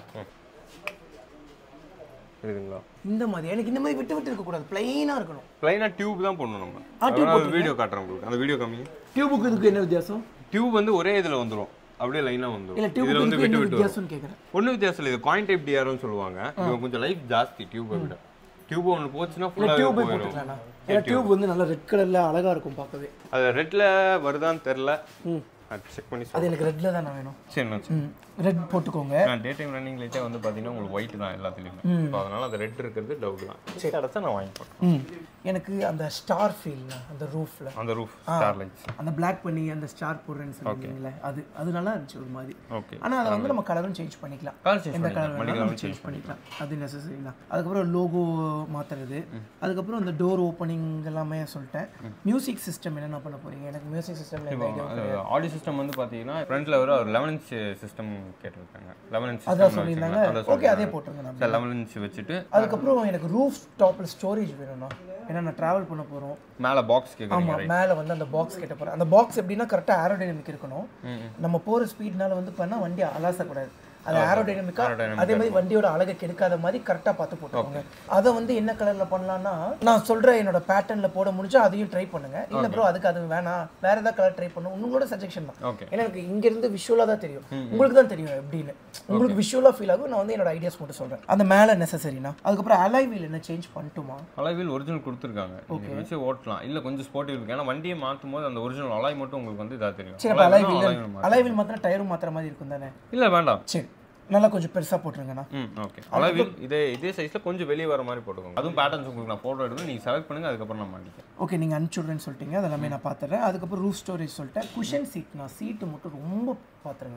இருக்குங்களா? இந்த மாதிரி எனக்கு இந்த மாதிரி விட்டு விட்டு இருக்க கூடாது, ப்ளைனா இருக்கணும். ப்ளைனா டியூப் தான் போடணும் நம்ம. அது வீடியோ காட்றேன் உங்களுக்கு. அந்த வீடியோ காமிங்க. டியூபுக்கு இதுக்கு என்ன வித்தியாசம்? டியூப் வந்து ஒரே இதுல வந்துரும், அப்படியே லைனா வந்துரும். இதுல வந்து விட்டு விட்டு வித்தியாசம் கேக்குறேன். ஒண்ணு வித்தியாசம் இல்ல. இது காயின் டைப் டிஆர்னு சொல்லுவாங்க. இது கொஞ்சம் லைஃப் ஜாஸ்தி டியூபை விட. டியூப் ஒன்னு போச்சுனா ஃபுல்லாவே போயிடும். ஏன்னா டியூப் வந்து நல்ல ரெட் கலர்ல அழகா இருக்கும் பார்க்கவே. அது ரெட்ல வருதான்னு தெரியல, செக் பண்ணி அது எனக்கு ரெட்ல தான் வேணும். சரி, ரெட் போட்டுக்கோங்க. டே டைம் ரன்னிங் லைட்டே வந்து பாத்தீங்கன்னா உங்களுக்கு ஒயிட் தான் எல்லாத்துலயுமே. சோ அதனால அந்த ரெட் இருக்குது டவுட் தான். சரி, அடச்சா நான் வாங்கி போறேன். எனக்கு அந்த ஸ்டார் ஃபீல், அந்த ரூஃப்ல, அந்த ரூஃப் ஸ்டார் லைட்ஸ், அந்த Black பண்ணி அந்த ஸ்டார் போடுறேன்னு சொல்றீங்களே, அது நல்லா இருந்துச்சு ஒரு மாதிரி. ஓகே. ஆனா அத வந்து நம்ம கலரும் சேஞ்ச் பண்ணிக்கலாம். எந்த கலர் வேணாலும் சேஞ்ச் பண்ணிக்கலாம். அது நெசசரி தான். அதுக்கு அப்புறம் லோகோ மாத்துறது, அதுக்கு அப்புறம் அந்த டோர் ஓபனிங் எல்லாமே சொல்லிட்டேன். மியூசிக் சிஸ்டம் என்ன பண்ண போறீங்க? எனக்கு மியூசிக் சிஸ்டம்ல எந்த ஐடியா இல்ல. ஆடியோ சிஸ்டம் வந்து பாத்தீங்கன்னா ஃப்ரண்ட்ல ஒரு 11 inch சிஸ்டம் கேட்டிருக்காங்க. 11 inch அத சொல்லிருந்தாங்க. ஓகே, அதே போட்டுருங்க. நான் 11 inch வச்சிட்டு அதுக்கு அப்புறம் எனக்கு ரூஃப் டாப்ல ஸ்டோரேஜ் வேணும்னா, ஏன்னா நான் டிராவல் பண்ண போறோம். மேல பாக்ஸ் கேக்குறீங்க. ஆமா, மேல வந்து அந்த பாக்ஸ் கேட்ட போறேன். அந்த பாக்ஸ் எப்படின்னா கரெக்ட்டா ஏரோடைனமிக் இருக்கணும். நம்ம போற ஸ்பீட்னால வந்து பண்ணா வண்டி அலாச கூடாது. அது ஏரோடைனமிக்கா அதே மாதிரி வண்டியோட அழகை கெடுக்காத மாதிரி கரெக்டாக பார்த்து போட்டுக்கோங்க. அதை வந்து என்ன கலரில் பண்ணலாம்னா நான் சொல்கிற என்னோட பேட்டர்னில் போட முடிஞ்சா அதையும் ட்ரை பண்ணுங்க. இல்லை ப்ரோ அதுக்கு அது வேணாம் வேற ஏதாவது கலர் ட்ரை பண்ணும் உங்களோட சஜெக்ஷன் தான். ஏன்னா எனக்கு இங்கேருந்து விஷுவலாக தான் தெரியும், உங்களுக்கு தான் தெரியும் எப்படின்னு. உங்களுக்கு விஷுவலாக ஃபீல் ஆகும். நான் வந்து என்னோட ஐடியாஸ் மட்டும் சொல்கிறேன். அந்த மேலே நெசசரினா அதுக்கப்புறம் அலாய் வீல் என்ன சேஞ்ச் பண்ணிட்டுமா? அலாய் வீல் ஒரிஜினல் கொடுத்துருக்காங்க, நீங்கள் வச்சு ஓட்டலாம். இல்லை கொஞ்சம் ஸ்போர்ட்டிவ் இருக்குது, ஏன்னா வண்டியை மாற்றும் போது அந்த ஒரிஜினல் அலாய் மட்டும் உங்களுக்கு வந்து இதாக தெரியும். சரி, அலாய் வீல் மாத்திரம் டயரும் மாத்திர மாதிரி இருக்கும் தானே? இல்லை வேண்டாம், சரி நல்லா கொஞ்சம் பெருசாக போட்டுருங்கண்ணா. ஓகே. அலாய் வீல் இதே சைஸில் கொஞ்சம் வெளியே வர மாதிரி போட்டுக்கோங்க. அதுவும் பேட்டர்ன்ஸ் உங்களுக்கு நான் ஃபோட்டோ எடுத்து நீங்கள் செலக்ட் பண்ணுங்கள், அதுக்கப்புறம் நான் மாட்டிக்கிறேன். ஓகே, நீங்கள் அனுப்பிச்சுடுறேன்னு சொல்லிட்டீங்க, அதெல்லாமே நான் பார்த்துறேன். அதுக்கப்புறம் ரூஃப் ஸ்டோரேஜ் சொல்லிட்டேன். குஷன் சீட் நான் சீட்டு மட்டும் ரொம்ப பார்த்துருங்க.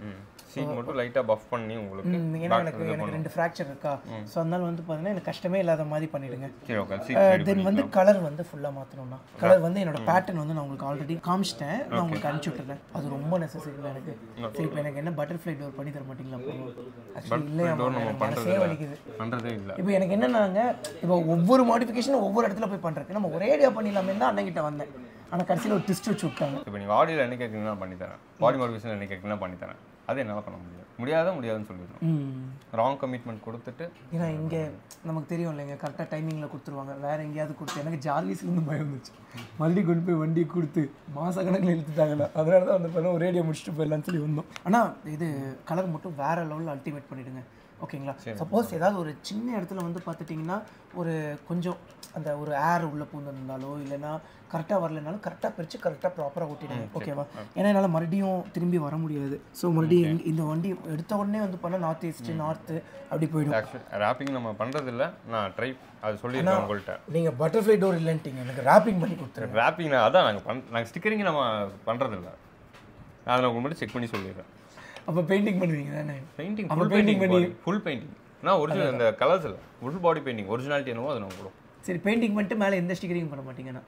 சீட் மட்டும் லைட்டாக பஃப் பண்ணி உங்களுக்கு, ஏன்னா எனக்கு 2 ஃப்ராக்சர் இருக்கா, ஸோ அதனால வந்து பார்த்தீங்கன்னா எனக்கு கஷ்டமே இல்லாத மாதிரி பண்ணிவிடுங்க. சரி ஓகே. தென் வந்து கலர் வந்து ஃபுல்லாக மாற்றணும்னா கலர் வந்து என்னோட பேட்டர்ன் வந்து நான் உங்களுக்கு ஆல்ரெடி காமிச்சிட்டேன், நான் உங்களுக்கு அனுப்பிச்சு விட்டுறேன். அது ரொம்ப நெசசரி இல்லை எனக்கு. சரி இப்போ எனக்கு என்ன பட்டர்ஃப்ளை டோர் பண்ணி தர மாட்டீங்களா? ஆக்சுவலி இல்லை, மனசே வலிக்குது. பண்ணுறதே இல்லை. இப்போ எனக்கு என்னன்னாங்க, இப்போ ஒவ்வொரு மாடிஃபிகேஷனும் ஒவ்வொரு இடத்துல போய் பண்ணுறதுக்கு நம்ம ஒரே ஐடியா பண்ணிடலாமே தான் அண்ணன்கிட்ட வந்தேன். ஆனால் கடைசியில் ஒரு ட்விஸ்ட் வச்சு விட்டாங்க. இப்போ நீங்கள் ஆடியில் என்ன கேட்குறீங்கன்னா பண்ணித்தரேன், பாடி மாடிஃபிகேஷன் என்ன கேட்குறீங்கன்னா பண்ணித்தரேன். அது என்னால் பண்ண முடியாதுன்னு சொல்லிடுறோம். ராங் கமிட்மெண்ட் கொடுத்துட்டு, ஏன்னா இங்கே நமக்கு தெரியும் இல்லைங்க, கரெக்டாக டைமிங்கில் கொடுத்துருவாங்க. வேறு எங்கேயாவது கொடுத்து எனக்கு ஜார்விஸ்லேருந்து பயம் வந்துச்சு. மறுபடியும் கொண்டு போய் வண்டியை கொடுத்து மாத கணக்கில் இழுத்துட்டாங்கண்ணா. அதனால தான் வந்து பண்ண ரேடியோ முடிச்சுட்டு போயிடலான்னு சொல்லி வந்தோம். ஆனால் இது கலர் மட்டும் வேறு லெவலில் அல்டிமேட் பண்ணிவிடுங்க, ஓகேங்களா? சப்போஸ் ஏதாவது ஒரு சின்ன இடத்துல வந்து பார்த்துட்டிங்கன்னா ஒரு கொஞ்சம் அந்த ஒரு ஏர் உள்ளே பூந்துருந்தாலோ இல்லைன்னா கரெக்டாக வரலைனாலும் கரெக்டாக பிரித்து கரெக்டாக ப்ராப்பராக ஓட்டிடுங்க, ஓகேவா? ஏன்னா என்னால் மறுபடியும் திரும்பி வர முடியாது. ஸோ மறுபடியும் இந்த வண்டி எடுத்த உடனே வந்து பண்ணால் நார்த்து அப்படி போயிடும். ரேப்பிங் நம்ம பண்ணுறதில்ல, நான் ட்ரை அது சொல்லிடுறேன் உங்கள்கிட்ட. நீங்கள் பட்டர்ஃப்ளை டோர் இல்லைன்ட்டிங்க, எனக்கு ரேப்பிங் பண்ணி கொடுத்துருங்க. ரேப்பிங் அதான் நாங்கள் ஸ்டிக்கரிங் நம்ம பண்ணுறதில்ல, அதை நான் உங்களுக்கு செக் பண்ணி சொல்லிடுறேன். அப்போ பெயிண்டிங் பண்ணுவீங்க தானே? பெயிண்டிங் ஃபுல் பெயிண்டிங் நான் ஒரிஜினல் இந்த கலர்ஸ் இல்லை, ஃபுல் பாடி பெயிண்டிங் ஒரிஜினாலிட்டி என்னவோ அது நான் கொடுக்கும். சரி, பெயிண்டிங் பண்ணிட்டு மேலே எந்த ஸ்டிக்கரிங் பண்ண மாட்டீங்கன்னா?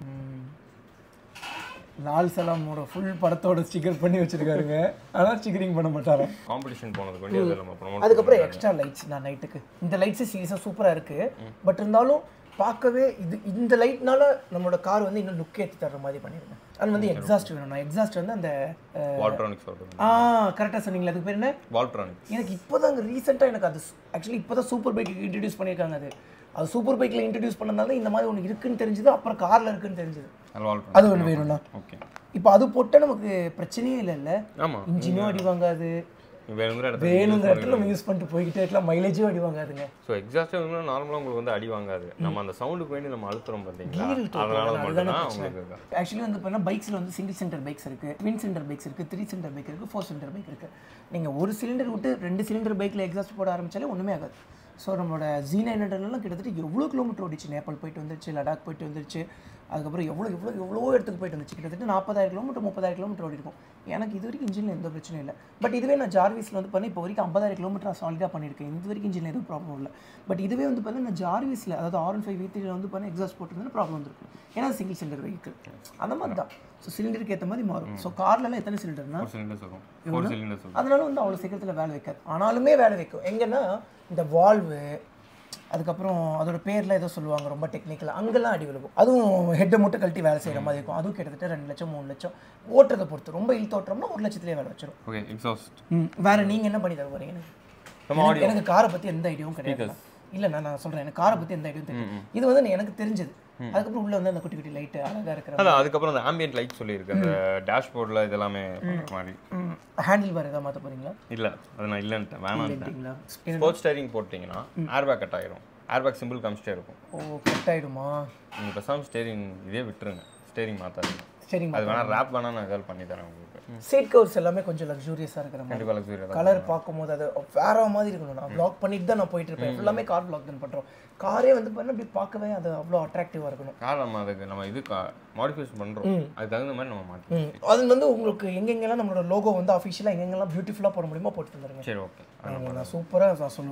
லால் சலாமோட ஃபுல் படத்தோட ஸ்டிக்கர் பண்ணி வச்சிருக்காருங்க, ஆனால் ஸ்டிக்கரிங் பண்ண மாட்டாரா? காம்படிஷன் போனதுக்கு வேண்டிய அதுக்கப்புறம் எக்ஸ்ட்ரா லைட்ஸ் நான் நைட்டுக்கு இந்த லைட்ஸு சீரியஸாக சூப்பராக இருக்குது. பட் இருந்தாலும் பார்க்கவே இந்த லைட்னால நம்மளோட கார் வந்து இன்னும் லுக் ஏற்றி தர்ற மாதிரி பண்ணிடுங்க. அது வந்து எக்ஸாஸ்ட் வேணும். நான் எக்ஸாஸ்ட் வந்து அந்த வால்ட்ரானிக்ஸ் கரெக்டாக சொன்னீங்களா, அதுக்கு பேர் என்ன? வால்ட்ரானிக்ஸ். எனக்கு இப்போ தாங்க ரீசெண்டாக எனக்கு அது ஆக்சுவலி இப்போ தான் சூப்பர் பைக்கு இன்ட்ரடியூஸ் பண்ணியிருக்காங்க. அது சூப்பர் பைக்கில் இன்ட்ரடியூஸ் பண்ணனால இந்த மாதிரி ஒன்று இருக்குன்னு தெரிஞ்சது, அப்புறம் காரில் இருக்குன்னு தெரிஞ்சது. அது ஒன்று வேணும்ண்ணா. ஓகே, இப்போ அது போட்டால் நமக்கு பிரச்சனையே இல்லைல்ல. ஆமாம், இன்ஜினும் அடி வாங்காது, வேணுங்கிற இடத்துல நம்ம யூஸ் பண்ணிட்டு போய்கிட்டே இருக்கலாம், மைலேஜும் அடி வாங்காதுங்க. ஸோ எக்ஸாஸ்டே வந்து நார்மலாக உங்களுக்கு வந்து அடி வாங்காது. நம்ம அந்த சவுண்டுக்கு வேண்டி நம்ம அழுத்துறோம் பார்த்தீங்களா, அதனால உங்களுக்கு ஆக்சுவலி வந்து பார்த்தீங்கன்னா பைக்ஸில் வந்து சிங்கிள் சிலிண்டர் பைக்ஸ் இருக்குது, ட்வின் சிலிண்டர் பைக்ஸ் இருக்குது, 3 சிலிண்டர் பைக் இருக்குது, 4 சிலிண்டர் பைக் இருக்குது. நீங்கள் ஒரு சிலிண்டர் விட்டு 2 சிலிண்டர் பைக்கில் எக்ஸாஸ்ட் போட ஆரம்பித்தாலே ஒன்றுமே ஆகாது. ஸோ நம்மளோட Z900 கிட்டத்தட்ட எவ்வளோ கிலோமீட்டர் ஓடிச்சு, நேபாள் போயிட்டு வந்துருச்சு, லடாக் போயிட்டு வந்துருச்சு, அதுக்கப்புறம் எவ்வளோ இடத்துக்கு போயிட்டு வந்துச்சு. கிட்டத்தட்ட 40,000 கிலோமீட்டர் 30,000 கிலோமீட்டர் ஓடி இருக்கும். எனக்கு இது வரைக்கும் இன்ஜினில் எந்த பிரச்சனையும் இல்லை. பட் இதுவே நான் ஜார்விஸில் வந்து பண்ணி இப்போ வரைக்கும் 50,000 கிலோமீட்டர் சாலிடாக பண்ணியிருக்கேன். இது வரைக்கும் இன்ஜினில் எதுவும் ப்ராப்ளம் இல்லை. பட் இதுவே வந்து பார்த்தீங்கன்னா நான் ஜார்விஸில், அதாவது R15 V3 வந்து பண்ணி எக்ஸாஸ்ட் போட்டிருந்தா ப்ராப்ளம் வந்துருக்கும். ஏன்னா சிங்கிள் சிலிண்டர் வெஹிக்கிள் அந்த மாதிரி தான். ஸோ சிலிண்டருக்கு ஏற்ற மாதிரி மாறும். ஸோ கார்லலாம் எத்தனை சிலிண்டர்னா அதனால வந்து அவ்வளோ சீக்கிரத்தில் வேலை வைக்காது. ஆனாலுமே வேலை வைக்கும். எங்கன்னா இந்த வால்வு, அதுக்கப்புறம் அதோட பேரில் ஏதோ சொல்லுவாங்க ரொம்ப டெக்னிக்கலாக, அங்கெல்லாம் அடி விழுகும். அதுவும் ஹெட்டை மட்டும் கழட்டி வேலை செய்கிற மாதிரி இருக்கும். அதுவும் கிட்டத்தட்ட 2 லட்சம் 3 லட்சம் ஓட்டுறதை பொறுத்து. ரொம்ப இழுத்தோட்டுறோம்னா 1 லட்சத்துலேயே வேலை வச்சிடும். ஓகே, எக்ஸாஸ்ட் வேறு நீங்கள் என்ன பண்ணி தர போகிறீங்க? எனக்கு காரை பற்றி எந்த ஐடியாவும் கிடையாது. இல்லைண்ணா நான் சொல்கிறேன், எனக்கு காரை பற்றி எந்த ஐடியாவும் தெரியும். இது வந்து எனக்கு தெரிஞ்சது. அதுக்கப்புறம் உள்ள வந்து அந்த குட்டி குட்டி லைட்டு அழகாக இருக்கிற, அதுக்கப்புறம் அந்த ஆம்பியன்ட் லைட் சொல்லியிருக்கு, அந்த டேஷ்போர்டில் இதெல்லாமே மாதிரி. ஹேண்டில் பார் எதாவது மாற்ற போகிறீங்களா? இல்லை, அது நான் இல்லைன்ட்டேன், வேணாம். ஸ்போர்ட்ஸ் ஸ்டேரிங் போட்டிங்கன்னா ஏர்பேக் கட் ஆயிரும். ஏர்பேக் சிம்பிள் காமிச்சிட்டே இருக்கும். ஓ, கட் ஆகிடுமா? நீங்கள் பேசாமல் ஸ்டேரிங் இதே விட்டுருங்க, ஸ்டேரிங் மாற்றாதீங்க. சரிங்க, அது வேணா ரேப் வேணா நான் ஏதாவது பண்ணி தரேன் உங்களுக்கு. சீட் கவர்ஸ் எல்லாமே கொஞ்சம் லக்ஸூரியஸாக இருக்கிற மாதிரி. கண்டிப்பாக லக்ஸூரியஸாக கலர் பார்க்கும்போது அது வேற மாதிரி இருக்கணும். நான் வ்ளாக் பண்ணிட்டு தான் நான் போயிட்டு இருப்பேன். எல்லாமே கார் வ்ளாக் தான் பண்ணுறோம். காரே வந்து பண்ண அப்படி பார்க்கவே அது அவ்வளோ அட்ராக்டிவாக இருக்கணும். கார் நம்ம இது மாடிஃபிகேஷன் பண்ணுறோம், அதுக்கு தகுந்த மாதிரி நம்ம மாற்றணும். அது வந்து உங்களுக்கு எங்கெங்கெல்லாம் நம்மளோட லோகோ வந்து அஃபிஷியலாக எங்கெங்கெல்லாம் பியூட்டிஃபுல்லாக போட முடியுமோ போட்டு தந்துருங்க. சரி, ஓகே. நான் சூப்பராக நான் சொல்லுவேன்.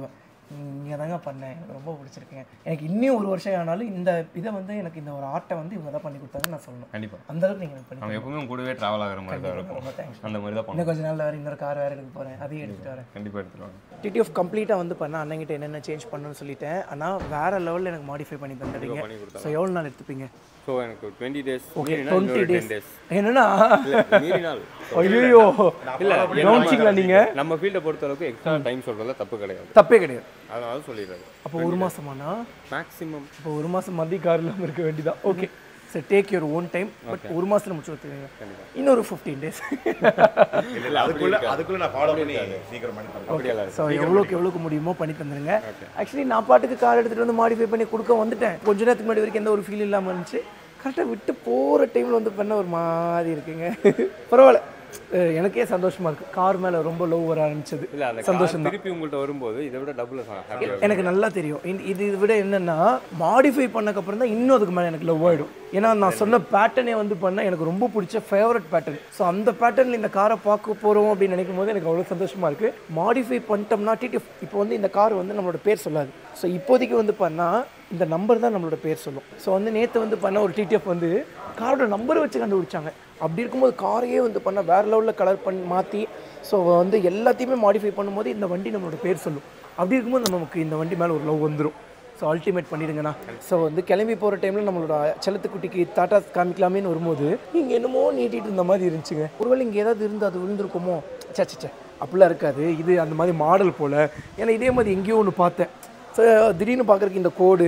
இங்கே தாங்க பண்ணேன், எனக்கு ரொம்ப பிடிச்சிருக்குங்க. எனக்கு இன்னும் ஒரு வருஷம் ஆனாலும் இந்த இதை வந்து எனக்கு இந்த ஒரு ஆர்ட்டை வந்து இவங்க தான் பண்ணி கொடுத்தாங்கன்னு நான் சொல்லணும். கண்டிப்பாக அந்த அளவுக்கு நீங்கள் எனக்கு பண்ணி நம்ம எப்பவுமே கூடவே ட்ராவல் ஆகிற மாதிரி தான் இருக்கும். ரொம்ப தேங்க்ஸ். அந்த மாதிரி தான் இன்னும் பண்ணுவோம். கொஞ்ச நாள் வேறு இன்னொரு கார் வேறு எடுக்க போகிறேன், அதையும் எடுத்துகிட்டு வரேன். கண்டிப்பாக எடுத்துருவாங்க. டிடிஎஃப் கம்ப்ளீட்டாக வந்து பண்ண அண்ணங்கிட்ட என்னென்ன சேஞ்ச் பண்ணணும்னு சொல்லிட்டேன். ஆனால் வேறு லெவலில் எனக்கு மாடிஃபை பண்ணி தந்துடுங்க. ஸோ எவ்வளோ நாள் எடுத்துப்பீங்க? ஸோ எனக்கு 20 days. Okay 20 days. என்னன்னா மீறி நாள். ஐயோ இல்லை கவனிச்சிக்கலாம் நீங்கள். நம்ம ஃபீல்டை பொறுத்த அளவுக்கு எக்ஸ்ட்ரா டைம் சொல்கிறதுல தப்பு கிடையாது. தப்பே கிடையாது. அதனால சொல்லிடுறாரு. அப்போ ஒரு மாதமானா மேக்ஸிமம் இப்போ ஒரு மாதம் மதிய கார் இல்லாமல் இருக்க வேண்டியதான். ஓகே சரி, take your own time. But ஒரு மாதத்தில் முடிச்சு கொடுத்துருங்க. இன்னொரு 15 days. அதுக்குள்ள நான் ஃபாலோ பண்ணி சீக்கிரம் பண்ணி தரேன். ஸோ எவ்வளோக்கு முடியுமோ பண்ணி தந்துருங்க. ஆக்சுவலி நான் பாட்டுக்கு கார் எடுத்துகிட்டு வந்து மாடிஃபை பண்ணி கொடுக்க வந்துட்டேன். கொஞ்ச நேரத்துக்கு முன்னாடி வரைக்கும் எந்த ஒரு ஃபீல் இல்லாமல் இருந்துச்சு. கரெக்டாக விட்டு போகிற டைமில் வந்து பண்ண ஒரு மாதிரி இருக்குங்க. பரவாயில்ல, எனக்கே சந்தோஷமா இருக்கு. கார் மேலே ரொம்ப லவ் வர ஆரம்பிச்சது. சந்தோஷம் தான். திருப்பி உங்கள்கிட்ட வரும்போது இதை விட டபுள் எனக்கு நல்லா தெரியும். இது விட என்னென்னா மாடிஃபை பண்ணக்கப்புறம் தான் இன்னும் அதுக்கு மேலே எனக்கு லவ் ஆகிடும். ஏன்னா நான் சொன்ன பேட்டர்னே வந்து பண்ணால் எனக்கு ரொம்ப பிடிச்ச ஃபேவரட் பேட்டர்ன். ஸோ அந்த பேட்டர்னில் இந்த காரை பார்க்க போகிறோம் அப்படின்னு நினைக்கும் போது எனக்கு அவ்வளோ சந்தோஷமாக இருக்குது. மாடிஃபை பண்ணிட்டோம்னா டிடிஎஃப் இப்போ வந்து இந்த கார் வந்து நம்மளோட பேர் சொல்லாது. ஸோ இப்போதைக்கு வந்து பண்ணால் இந்த நம்பர் தான் நம்மளோட பேர் சொல்லும். ஸோ வந்து நேற்று வந்து பண்ண ஒரு டிடிஎஃப் வந்து காரோட நம்பரை வச்சு கண்டுபிடிச்சாங்க. அப்படி இருக்கும்போது காரையே வந்து பண்ண வேறு லெவலில் கலர் பண்ணி மாற்றி ஸோ வந்து எல்லாத்தையுமே மாடிஃபை பண்ணும்போது இந்த வண்டி நம்மளோட பேர் சொல்லும். அப்படி இருக்கும்போது நமக்கு இந்த வண்டி மேலே ஒரு லவ் வந்துடும். So ultimate பண்ணிடுங்கண்ணா. ஸோ வந்து கிளம்பி போகிற டைமில் நம்மளோட செல்லத்துக்குட்டிக்கு டாட்டா காமிக்கலாமேன்னு வரும்போது இங்கே என்னமோ நீட்டிகிட்டு இருந்த மாதிரி இருந்துச்சுங்க. ஒருவேளை இங்கே ஏதாவது இருந்து அது விழுந்திருக்குமோ? சே அப்படிலாம் இருக்காது. இது அந்த மாதிரி மாடல் போல். ஏன்னா இதே மாதிரி எங்கேயோ ஒன்று பார்த்தேன். ஸோ திடீர்னு பார்க்குறதுக்கு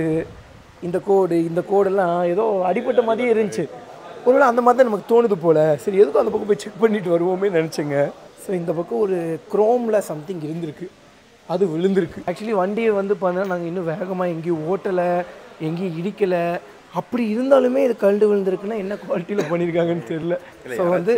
இந்த கோடெல்லாம் ஏதோ அடிப்பட்ட மாதிரியே இருந்துச்சு. ஒருவேளை அந்த மாதிரி தான் நமக்கு தோணுது போல். சரி எதுக்கும் அந்த பக்கம் போய் செக் பண்ணிட்டு வருவோமே நினச்சேங்க. ஸோ இந்த பக்கம் ஒரு குரோமில் சம்திங் இருந்திருக்கு, அது விழுந்திருக்கு. ஆக்சுவலி வண்டியை வந்து பார்த்தா நாங்கள் இன்னும் வேகமாக எங்கேயும் ஓட்டலை, எங்கேயும் இடிக்கலை. அப்படி இருந்தாலுமே இது கழண்டு விழுந்திருக்குன்னா என்ன குவாலிட்டியில் பண்ணியிருக்காங்கன்னு தெரியல. ஸோ வந்து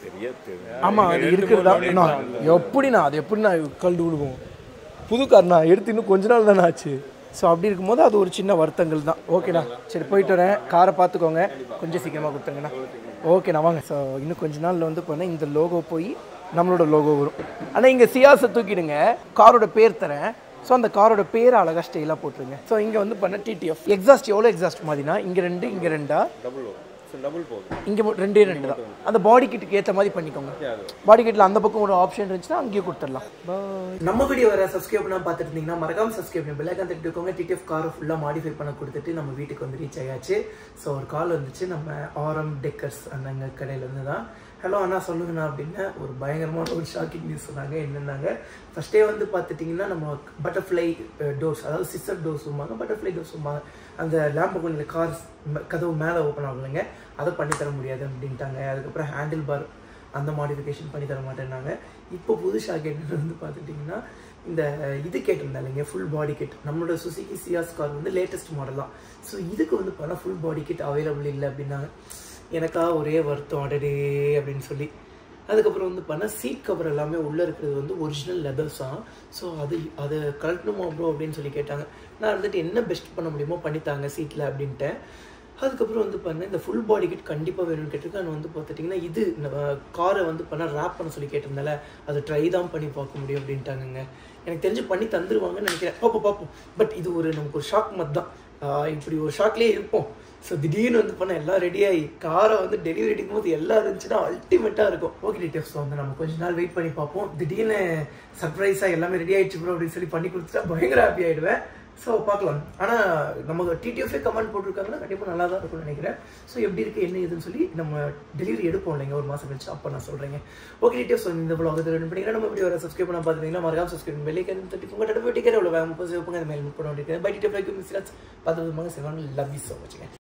ஆமாம் அது இருக்கிறதா எப்படிண்ணா அது எப்படின்னா கழண்டு விழுகும்? புது கார்ண்ணா எடுத்து இன்னும் கொஞ்ச நாள் தானே ஆச்சு. ஸோ அப்படி இருக்கும்போது அது ஒரு சின்ன வருத்தங்கள் தான். ஓகேண்ணா சரி போயிட்டு வரேன். காரை பார்த்துக்கோங்க, கொஞ்சம் சீக்கிரமாக கொடுத்துருங்கண்ணா. ஓகேண்ணா வாங்க. ஸோ இன்னும் கொஞ்ச நாளில் வந்து போனால் இந்த லோகோ போய் நம்மளோட லோகோ வரும். ஆனால் இங்கே சியாஸை தூக்கிடுங்க, காரோட பேர் தரேன். ஸோ அந்த காரோட பேரை அழகாக ஸ்டைலாக போட்டுருங்க. ஸோ இங்கே வந்து பண்ண டிடிஎஃப் எக்ஸாஸ்ட் எவ்வளோ எக்ஸாஸ்ட் மாதிரினா இங்கே 2 இங்கே 2 டபுள் போகுது. இங்கே 2 தான். அந்த பாடி கிட்டுக்கு ஏற்ற மாதிரி பண்ணிக்கோங்க. பாடி கிட்டில் அந்த பக்கம் ஒரு ஆப்ஷன் இருந்துச்சுன்னா அங்கேயே கொடுத்துடலாம். நம்ம வீடியோ வேறு சப்ஸ்கிரைப் பண்ணால் பார்த்துட்டு இருந்தீங்கன்னா மறக்காம சப்ஸ்கிரைப் பண்ணி பெல் ஐகான் தட்டிட்டு இருக்கோங்க. டிடிஎஃப் காரை ஃபுல்லாக மாடிஃபை பண்ண கொடுத்துட்டு நம்ம வீட்டுக்கு வந்து ரீச் ஆயாச்சு. ஸோ ஒரு கால் வந்துச்சு நம்ம ஆரம் டெக்கர்ஸ் அண்ணங்க கடையிலேருந்து தான். ஹலோ அண்ணா சொல்லுங்கண்ணா அப்படின்னு ஒரு பயங்கரமான ஒரு ஷாக்கிங் நியூஸ் சொன்னாங்க. என்னென்னாங்க ஃபஸ்ட்டே வந்து பார்த்துட்டிங்கன்னா நம்ம பட்டர்ஃப்ளை டோர்ஸ், அதாவது சிஸ்டர் டோர்ஸ் சொல்லுவாங்க, பட்டர்ஃப்ளை டோர்ஸ் சொல்லுவாங்க. அந்த லேம்பு கொஞ்சம் கார் கதவு மேலே ஓப்பன் ஆகலைங்க, அதை பண்ணித்தர முடியாது அப்படின்ட்டாங்க. அதுக்கப்புறம் ஹேண்டில் பார் அந்த மாடிஃபிகேஷன் பண்ணி தர மாட்டேன்னாங்க. இப்போ புது ஷாக் என்னென்னு வந்து பார்த்துட்டிங்கன்னா இந்த இது கேட்டிருந்தேன் இல்லைங்க, ஃபுல் பாடி கிட். நம்மளோட சுசுகி சியாஸ் கார் வந்து லேட்டஸ்ட் மாடல் தான். ஸோ இதுக்கு வந்து பண்ணால் ஃபுல் பாடி கிட் அவைலபிள் இல்லை அப்படின்னாங்க. எனக்கா ஒரே வருத்தம் அடடே அப்படின்னு சொல்லி. அதுக்கப்புறம் வந்து பண்ணால் சீட் கவர் எல்லாமே உள்ளே இருக்கிறது வந்து ஒரிஜினல் லெதர்ஸ் தான். ஸோ அதை கழட்டணுமா ப்ரோ அப்படின்னு சொல்லி கேட்டாங்க. நான் வந்துட்டு என்ன பெஸ்ட் பண்ண முடியுமோ பண்ணித்தாங்க சீட்டில் அப்படின்ட்டேன். அதுக்கப்புறம் வந்து பண்ணேன் இந்த ஃபுல் பாடி கிட் கண்டிப்பாக வேணும்னு கேட்டிருக்கேன். நான் வந்து பார்த்துட்டிங்கன்னா இது காரை வந்து பண்ணால் ரேப் பண்ண சொல்லி கேட்டிருந்தால அது ட்ரை தான் பண்ணி பார்க்க முடியும் அப்படின்ட்டாங்கங்க. எனக்கு தெரிஞ்சு பண்ணி தந்துருவாங்கன்னு நினைக்கிறேன். பார்ப்போம். பட் இது நமக்கு ஒரு ஷாக் மாதிரி தான். இப்படி ஒரு ஷாக்லேயே இருப்போம். ஸோ திடீர்னு வந்து பண்ண எல்லாம் ரெடியாகி காரை வந்து டெலிவரி எடுக்கும் போது எல்லாம் இருந்துச்சுன்னா அல்டிமேட்டாக இருக்கும். ஓகே டிடிஎஃப் வந்து நம்ம கொஞ்ச நாள் வெயிட் பண்ணி பார்ப்போம். திடீர்னு சர்ப்ரைஸாக எல்லாமே ரெடி ஆகிடுச்சு ப்ரோ அப்படின்னு சொல்லி பண்ணி கொடுத்துட்டா பயங்கர ஹாப்பி ஆகிடுவேன். ஸோ பார்க்கலாம். ஆனால் நமக்கு டிடிஎஃபே கமெண்ட் போட்டிருக்காங்கன்னா கண்டிப்பாக நல்லா தான் இருக்கும்னு நினைக்கிறேன். ஸோ எப்படி இருக்குது என்ன ஏதுன்னு சொல்லி நம்ம டெலிவரி எடுப்போம் இல்லைங்க ஒரு மாதம் கழிச்சு, அப்போ நான் சொல்கிறேங்க. ஓகே டிடிஎஃப் இந்த vlog ரெடி பண்ணிக்கிறேன். நம்ம எப்படி வர சப்ஸ்கிரைப் பண்ண பார்த்துட்டீங்கன்னா மறக்காம சப்ஸ்கிரைப் பண்ணி வெளியே தட்டி உங்கள் டிக்கெட் எவ்வளோ வேகம் போய் அந்த மேல் பண்ண வேண்டியது. பை டிடிஎஃப் லைக் மிஸ் பார்த்து செவன் லவ் யூ ஸோ மச்சுங்க.